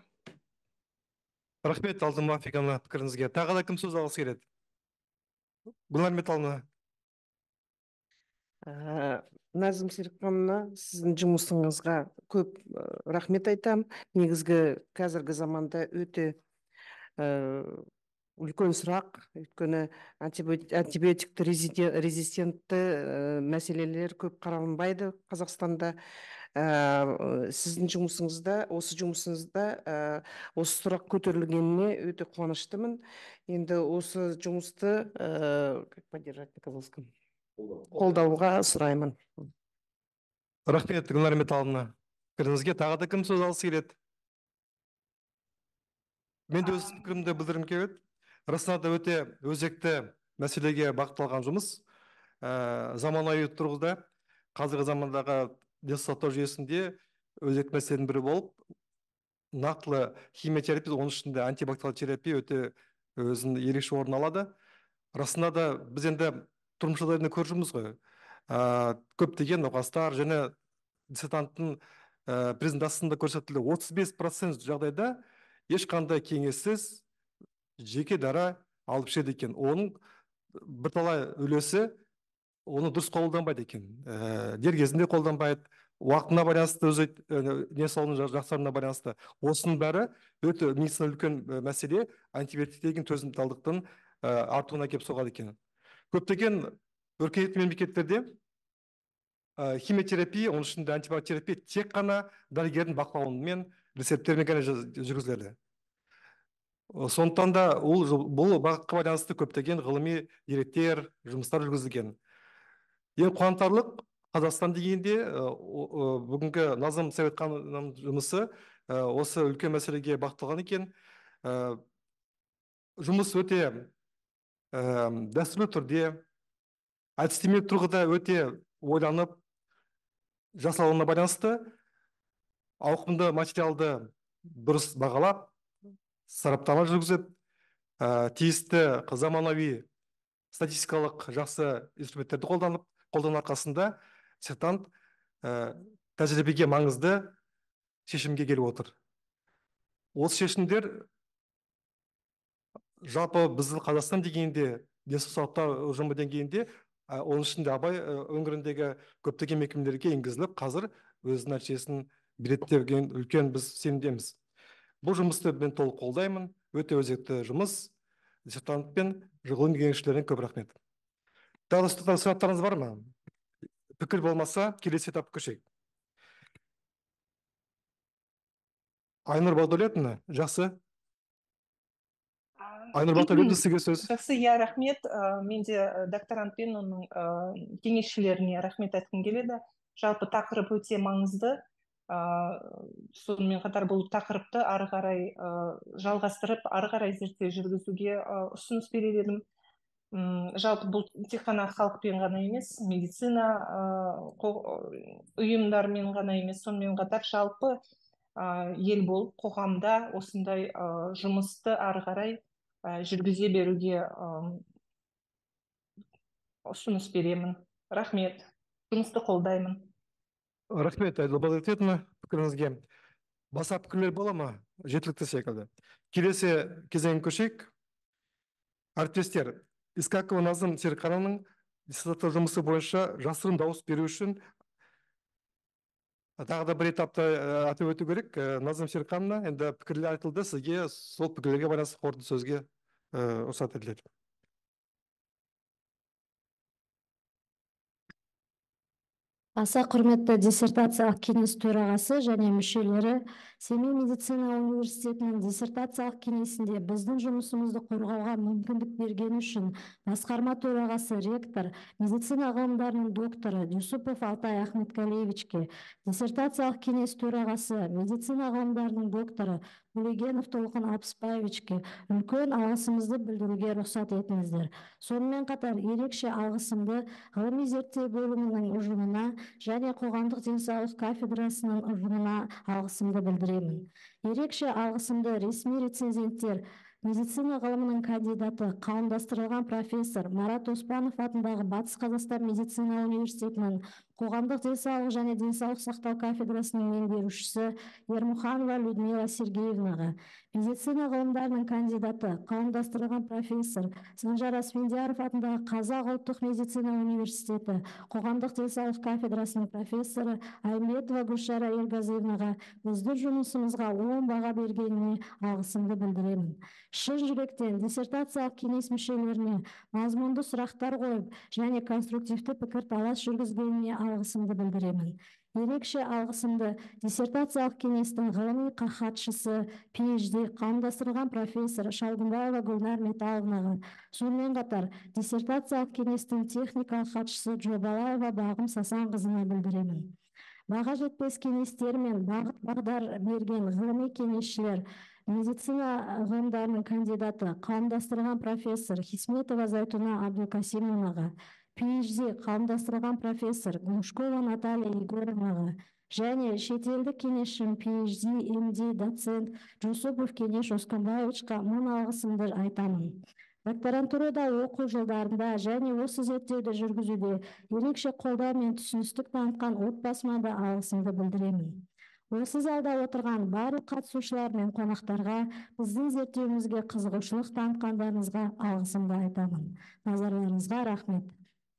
Рахмет, Алтын Мафиковна, пікіріңізге. Тағы да кім сөз алғысы келеді? Гүлнар Металловна. Назым Серікхановна, сіздің жұмысыңызға көп рахмет айтам. Негізгі қазіргі заманда өте үлкен сұрақ, өйткені антибиотикті резистентті мәселелер көп қаралынбайды Қазақстанда. Сіздің жұмысыңызда, осы сұрақ көтерілгеніне өте қуаныштымын. Енді осы жұмысты как поддержать на казахском? Қолдауға сұраймын. Рахмет, Гүлнар Металловна. Пікіріңізге тағы да кім сөз алғысы келеді? Мен де өз пікірімді білдіргім келеді. Расында да өте өзекті мәселеге бағытталған жұмыс. Заманауи тұрғыда қазіргі замандағы денсаулық сақтау жүйесінде өзекті мәселенің бірі болып, нақтылы химиотерапия, оның ішінде антибактериалды терапия өте өзінің ерекше орын алады. Расында да біз енді тұрмыс жағдайында көріп жүрміз ғой. Көптеген науқастар және диссертанттың презентациясында көрсетілді, 35% жағдайда ешқандай кеңессіз жеке дара алып ішеді екен. Оның бірталай үлесі оны дұрыс қолданбайды екен. Дер кезінде қолданбайды, уақытына байланысты, өзі денсаулығының жақсаруына байланысты. Осының бәрі өте медицина үлкен мәселе, антибиотиктерге төзімділіктің артуына келіп соғады екен. Көптеген өркениетті мемлекеттерде химиотерапия, оның ішінде антибиотиктерапия тек қана дәрігердің бақылауымен, рецепттермен ғана жүргізіледі. Сондықтан да бұл бағытқа байланысты көптеген ғылыми деректер, жұмыстар жүргізілген. Ең қуантарлық, Қазақстан дегенде бүгінгі Назым Сәбитханованың жұмысы осы үлкен мәселеге бағытталған екен. Жұмыс өте дәстүрлі түрде, әдістемелік тұрғыда өте ойланып жасалуына байланысты ауқымды материалды дұрыс бағалап, сараптама жүргізіп, тиісті заманауи статистикалық жақсы инструменттерді қолдану арқасында диссертант тәжірибеге маңызды шешімге келіп отыр. Осы шешімдер жалпы біздің Қазақстан деңгейінде, денсаулық сақтау ұжымы деңгейінде, оның ішінде Абай өңіріндегі көптеген мекемелерге енгізіліп, қазір өз нәтижесін береді деген үлкен біз сенімдеміз. Бұл жұмысты мен толық қолдаймын. Өте өзекті жұмыс. Диссертант пен ғылыми кеңесшілеріне көп рахмет. Тағы сұрақтарыңыз бар ма? Пікір болмаса, келесі этапқа көшейік. Айнұр Бағдәулетовна, жақсы. Айнұр Бағдәулетовна, сізге сөз. Жақсы, рахмет. Мен де докторант пен оның кеңесшілеріне рахмет айтқым келеді. Жалпы тақырып өте маңызды. Сонымен қатар бұл тақырыпты ары қарай жалғастырып, ары қарай зерттеу жүргізуге ұсыныс берер едім. Жалпы бұл тек қана халықпен ғана емес, медицина ұйымдармен ғана емес, сонымен қатар жалпы ел болып, қоғамда осындай жұмысты ары қарай жүргізе беруге ұсыныс беремін. Рахмет. Жұмысты қолдаймын. Рахмет, Айнұр Бағдәулетовна, пікіріңізге. Басқа пікірлер бола ма? Жеткілікті секілді. Келесі кезеңге көшейік. Әріптестер, Искакова Назым Серікханованың диссертация жұмысы бойынша жасырын дауыс беру үшін тағы да бір этапты атап өту керек. Назым Серікхановна, енді пікірлер айтылды, сізге сол пікірлерге байланысты қорытынды сөзге рұқсат етіледі. Аса құрметті диссертациялық кеңес төрағасы және мүшелері, Семей медицина университетінің диссертациялық кеңесінде біздің жұмысымызды қорғауға мүмкіндік берген үшін басқарма төрағасы ректор, медицина ғылымдарының докторы Юсупов Алтай Ахметкалиевичке, диссертациялық кеңес төрағасы, медицина ғылымдарының докторы Гулегенов Толқын Алпысбаевичке үлкен алғысымызды білдіруге рұқсат етіңіздер. Сонымен қатар ерекше алғысымды ғылыми зерттеу бөлімінің ұжымына және қоғамдық денсаулық кафедрасының ұжымына алғысымды білдіремін. Ерекше алғысымды ресми рецензенттер, медицина ғылымының кандидаты, қауымдастырылған профессор Марат Оспанов атындағы Батыс Қазақстан медицина университетінің қоғамдық денсаулық және денсаулық сақтау кафедрасының меңгерушісі Ермуханова Людмила Сергеевнаға, медицина ғылымдарының кандидаты, қауымдастырылған профессор Санжар Асфендияров атындағы Қазақ ұлттық медицина университеті қоғамдық денсаулық кафедрасының профессоры Аймбетова Гүлшара Ерғазиевнаға біздің жұмысымызға оң баға бергеніне алғысымды білдіремін. Шын жүректен диссертациялық кеңес мүшелеріне мазмұнды сұрақтар қойып және конструктивті пікірталас жүргізгеніне алғысымды білдіремін. Ерекше алғысымды диссертациялық кеңестің ғылыми хатшысы, PhD, қауымдастырылған профессор Шалгымбаева Гүлнар Металовнаға, сонымен қатар диссертациялық кеңестің техникалық хатшысы Жобалаева Бағым Сасанқызына білдіремін. Баға жетпес кеңестер мен бағыт бағдар берген ғылыми кеңесшілер, медицина ғылымдарының кандидаты, қауымдастырылған профессор Хисметова Зайтуна Абдулкасимовнаға, PhD, қауымдастырылған профессор Глушкова Наталья Егоровнаға және шетелдік кеңесшім PhD, MD, доцент Жусупов Кенеш Осканбаевичқа мың алғысымды айтамын. Докторантурада оқу жылдарында және осы зерттеуді жүргізуде ерекше қолдау мен түсіністік танытқан отбасыма да алғысымды білдіремін. Осы залда отырған барлық қатысушылар мен қонақтарға біздің зерттеуімізге қызығушылық танытқандарыңызға алғысымды айтамын. Назарларыңызға рахмет.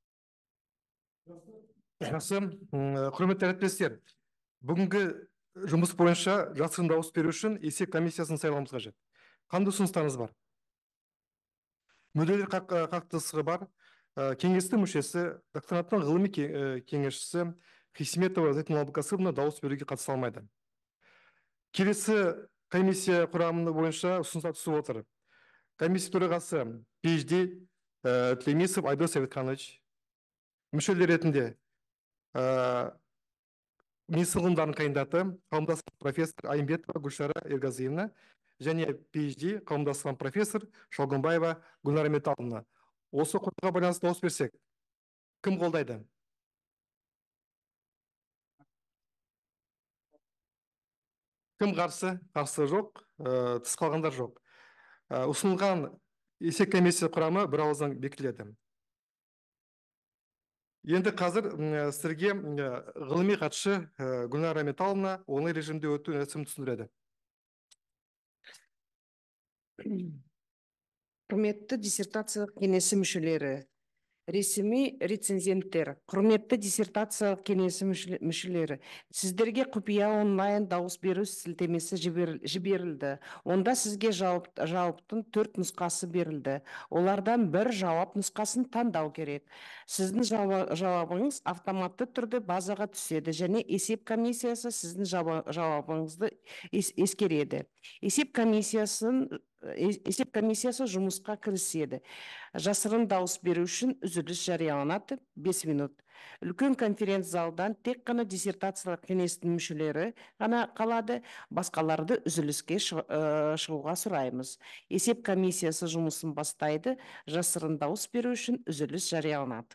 Жақсы, құрметті әріптестер, бүгінгі жұмыс бойынша жасырын дауыс беру үшін есеп комиссиясын сайлауымыз қажет. Қандай ұсыныстарыңыз бар? Мүдделер қақтығысы бар. Кеңестің мүшесі, докторанттың ғылыми кеңесшісі Хисметова Зайтуна Абдулкасымовна дауыс беруге қатыса алмайды. Келесі комиссия құрамы бойынша ұсыныстар түсіп отыр. Комиссия төрағасы PhD Тлемисов Айдос Сәбитханович, мүшелер ретінде медицина ғылымдарының кандидаты, қауымдастырылған профессор Аймбетова Гүлшара Ерғазиевна және PhD қауымдастырылған профессор Шалгымбаева Гүлнара Металовна. Осы қорға байланысты дауыс берсек, кім қолдайды? Кім қарсы? Қарсы жоқ, тыс қалғандар жоқ. Ұсынылған есеп комиссия құрамы бір ауыздан бекітіледі. Енді қазір сіздерге ғылыми хатшы Гүлнара Металовна оңай режимде өту рәсімін түсіндіреді. Құрметті диссертациялық кеңесі мүшелері, ресми рецензенттер, құрметті диссертациялық кеңесі мүшелері, сіздерге құпия онлайн дауыс беру сілтемесі жіберілді. Онда сізге жауаптың 4 нұсқасы берілді. Олардан бір жауап нұсқасын таңдау керек. Сіздің жауабыңыз автоматты түрде базаға түседі және есеп комиссиясы сіздің жауабыңызды ескереді. Есеп комиссиясы жұмысқа кіріседі. Жасырын дауыс беру үшін үзіліс жарияланады 5 минут. Үлкен конференц залдан тек қана диссертациялық кеңестің мүшелері ғана қалады, басқаларды үзіліске шығуға сұраймыз. Есеп комиссиясы жұмысын бастайды, жасырын дауыс беру үшін үзіліс жарияланады.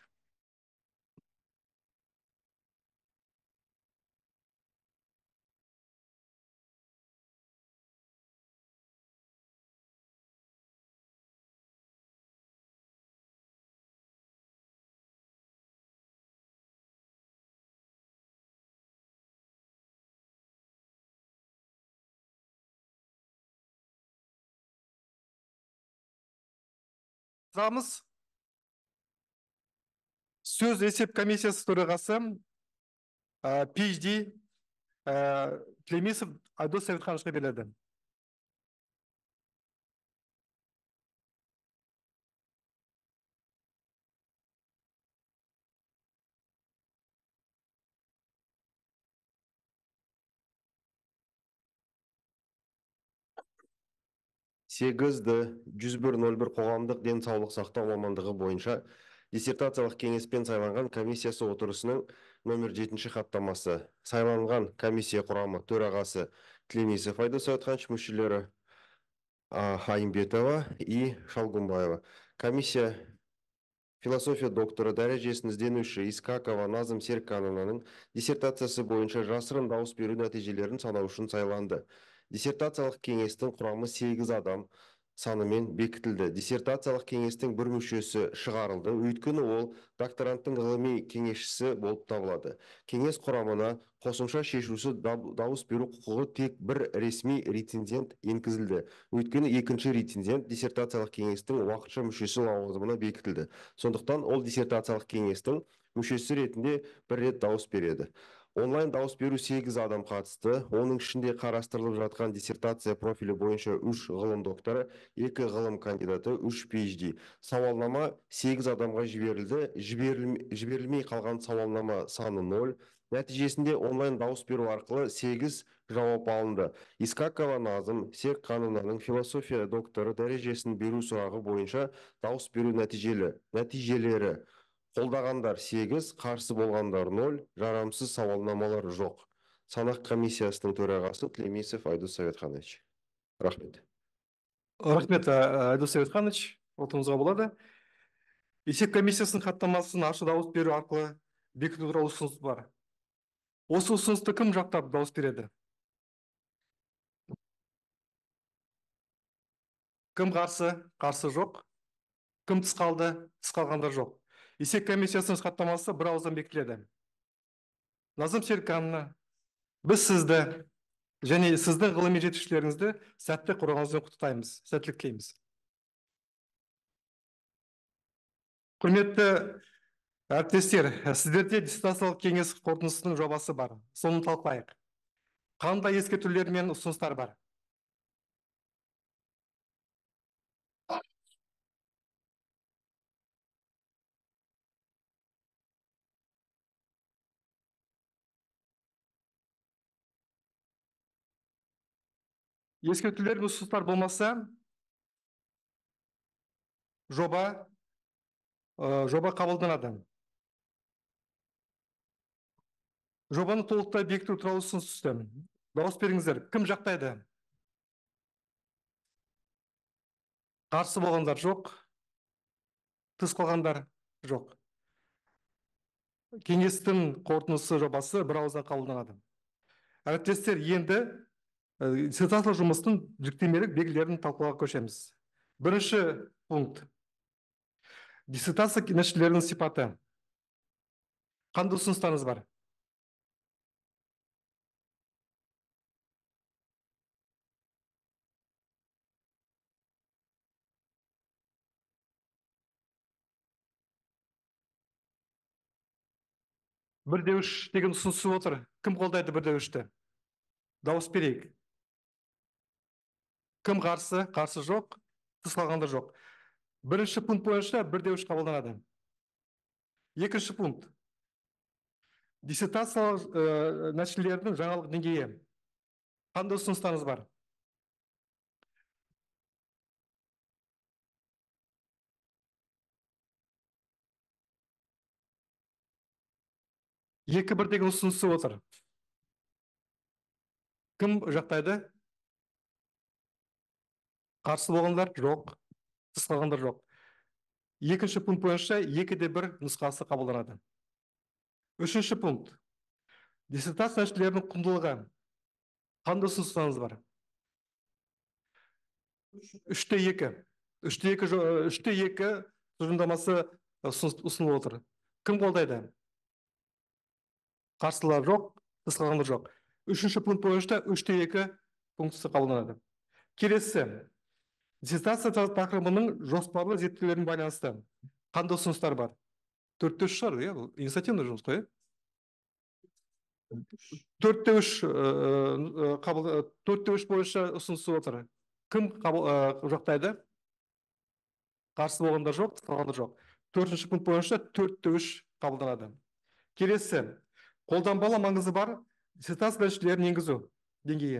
Сөз есеп комиссиясы төрағасы PhD Тлемисов Айдос Сәбитхановичқа беріледі. Сегізді 101.01 қоғамдық денсаулық сақтау мамандығы бойынша диссертациялық кеңеспен сайланған комиссиясы отырысының номер 7 хаттамасы. Сайланған комиссия құрамы төрағасы Тлемисов Айдос Сәбитханович, мүшелері Аймбетова и Шалгымбаева. Комиссия философия докторы дәрежесін ізденуші Искакова Назым Серкановнаның диссертациясы бойынша жасырын дауыс беру нәтижелерін санау үшін сайланды. Диссертациялық кеңестің құрамы 8 адам. санымен бекітілді. Диссертациялық кеңестің бір мүшесі шығарылды, өйткені ол докторанттың ғылыми кеңесшісі болып табылады. Кеңес құрамына қосымша шешуші дауыс беру құқығы тек бір ресми рецензент енгізілді. Өйткені екінші рецензент диссертациялық кеңестің уақытша мүшесі лауазымына бекітілді. Сондықтан ол диссертациялық кеңестің мүшесі ретінде бір рет дауыс береді. Онлайн дауыс беру 8 адам қатысты. Оның ішінде қарастырылып жатқан диссертация профилі бойынша 3 ғылым докторы, 2 ғылым кандидаты, 3 PhD. Сауалнама 8 адамға жіберілді. Жіберілмей қалған сауалнама саны 0. Нәтижесінде онлайн дауыс беру арқылы 8 жауап алынды. Искакова Назым, Сек Қанунаның философия докторы дәрежесін беру сұрағы бойынша дауыс беру нәтижелері: қолдағандар 8, қарсы болғандар 0, жарамсыз сауалнамалар жоқ. Санақ комиссиясының төрағасы Тлемисов Айдос Советханович. Рахмет. Рахмет, Айдос Советханович. Отыңызға болады. Есеп комиссиясының хаттамасын ашық дауыс беру арқылы бекіту туралы ұсыныс бар. Осы ұсынысты кім жақтап дауыс береді? Кім қарсы? Қарсы жоқ. Кім тыс қалды? Тыс қалғандар жоқ. Есеп комиссиясының хаттамасы бір ауыздан бекітіледі. Назым Серікхановна, біз сізді және сіздің ғылыми жетекшілеріңізді сәтті құрғаныңызбен құттықтаймыз. Сәттілік тілейміз. Құрметті әріптестер, сіздерде диссертациялық кеңес қорытындысының жобасы бар. Соны талқылайық. Қандай ескертулер мен ұсыныстар бар? Ескертулер мен ұсыныстар болмаса, жоба қабылданады. Жобаны толықтай бекіту туралы ұсыныс түсті. Дауыс беріңіздер. Кім жақтайды? Қарсы болғандар жоқ. Тыс қалғандар жоқ. Кеңестің қорытындысы жобасы бір ауыздан қабылданады. Әріптестер, енді диссертациялық жұмыстың жүктемелік белгілерін талқылауға көшеміз. Бірінші пункт. Диссертация нәтижелерінің сипаты. Қандай ұсыныстарыңыз бар? Бірде үш деген ұсынысы отыр. Кім қолдайды бірде үшті? Дауыс берейік. Кім қарсы? Қарсы жоқ. Тыс қалғандар жоқ. Бірінші пункт бойынша бірде үш қабылданады. Екінші пункт. Диссертациялық нәтижелерінің жаңалық деңгейі. Қандай ұсыныстарыңыз бар? Екі бір деген ұсынысы отыр. Кім жақтайды? Қарсы болғандар жоқ. Тыс қалғандар жоқ. Екінші пункт бойынша 2-1 нұсқасы қабылданады. Үшінші пункт. Диссертация нәтижелерінің құндылығы. Қандай ұсыныстарыңыз бар? 3-2. 3-2 тұжырымдамасы ұсынылып отыр. Кім қолдайды? Қарсылар жоқ, тыс қалғандар жоқ. Үшінші пункт бойынша 3-2 пунктісі қабылданады. Келесі. Диссертация тақырыбының жоспарлы зерттеулеріне байланысты қандай ұсыныстар бар? 4-3 шығар, инициативный жұмыс қой. 4-3 бойынша ұсынысы отыр. Кім жақтайды? Қарсы болғандар жоқ, қалғандар жоқ. 4-ші пункт бойынша 4-3 қабылданады. Келесі. Қолданбалы маңызы бар диссертация нәтижелерін енгізу деңгейі.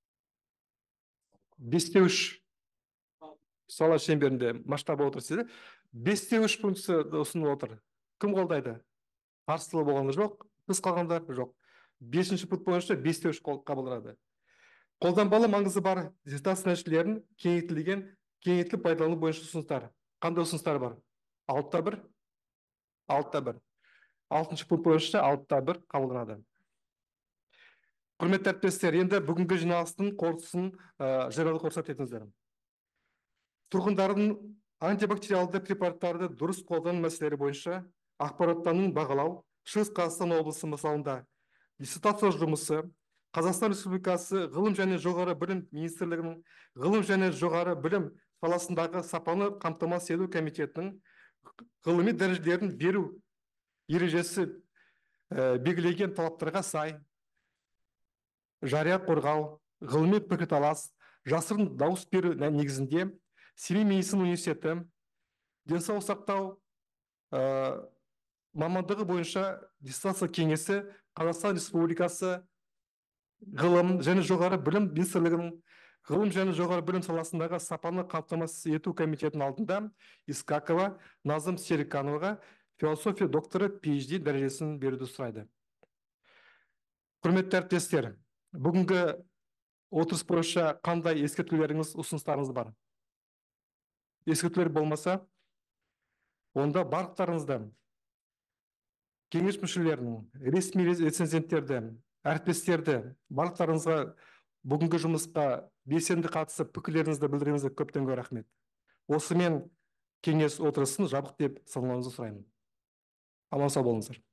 5-3 сала шеңберінде масштабы отырсыз. 5-3 пунктісі ұсынылып отыр. Кім қолдайды? Қарсылы болғандар жоқ, тыс қалғандар жоқ. 5-ші пункт бойынша 5-3 қабылданады. Қолданбалы маңызы бар диссертация нәтижелерін кеңейтіліп пайдалану бойынша ұсыныстар. Қандай ұсыныстар бар? 6-1. 6-1. 6-ші пункт бойынша 6-1 қабылданады. Құрметті әріптестер, енді бүгінгі жиналыстың қорытындысын жариялауды рұқсат етіңіздер. тұрғындардың антибактериалды препараттарды дұрыс қолдану мәселелері бойынша ақпараттануын бағалау Шығыс Қазақстан облысы мысалында диссертация жұмысы Қазақстан Республикасы ғылым және жоғары білім министрлігінің ғылым және жоғары білім саласындағы сапаны қамтамасыз ету комитетінің ғылыми дәрежелерін беру ережесі белгілеген талаптарға сай жария қорғау, ғылыми пікірталас, жасырын дауыс беру негізінде Семей медицина университеті денсаулық сақтау мамандығы бойынша диссертация кеңесі Қазақстан Республикасы ғылым және жоғары білім министрлігінің ғылым және жоғары білім саласындағы сапаны қамтамасыз ету комитетінің алдында Искакова Назым Серікановаға философия докторы PhD дәрежесін беруді сұрайды. Құрметті әріптестер, бүгінгі отырыс бойынша қандай ескертулеріңіз, ұсыныстарыңыз бар? Ескертулер болмаса, онда барлықтарыңызды кеңес мүшелерінің, ресми рецензенттерді, әріптестерді, барлықтарыңызға бүгінгі жұмысқа белсенді қатысып, пікірлеріңізді білдіруіңізге көптен көп рахмет. Осымен кеңес отырысын жабық деп санауыңызды сұраймын. Аман сау болыңыздар.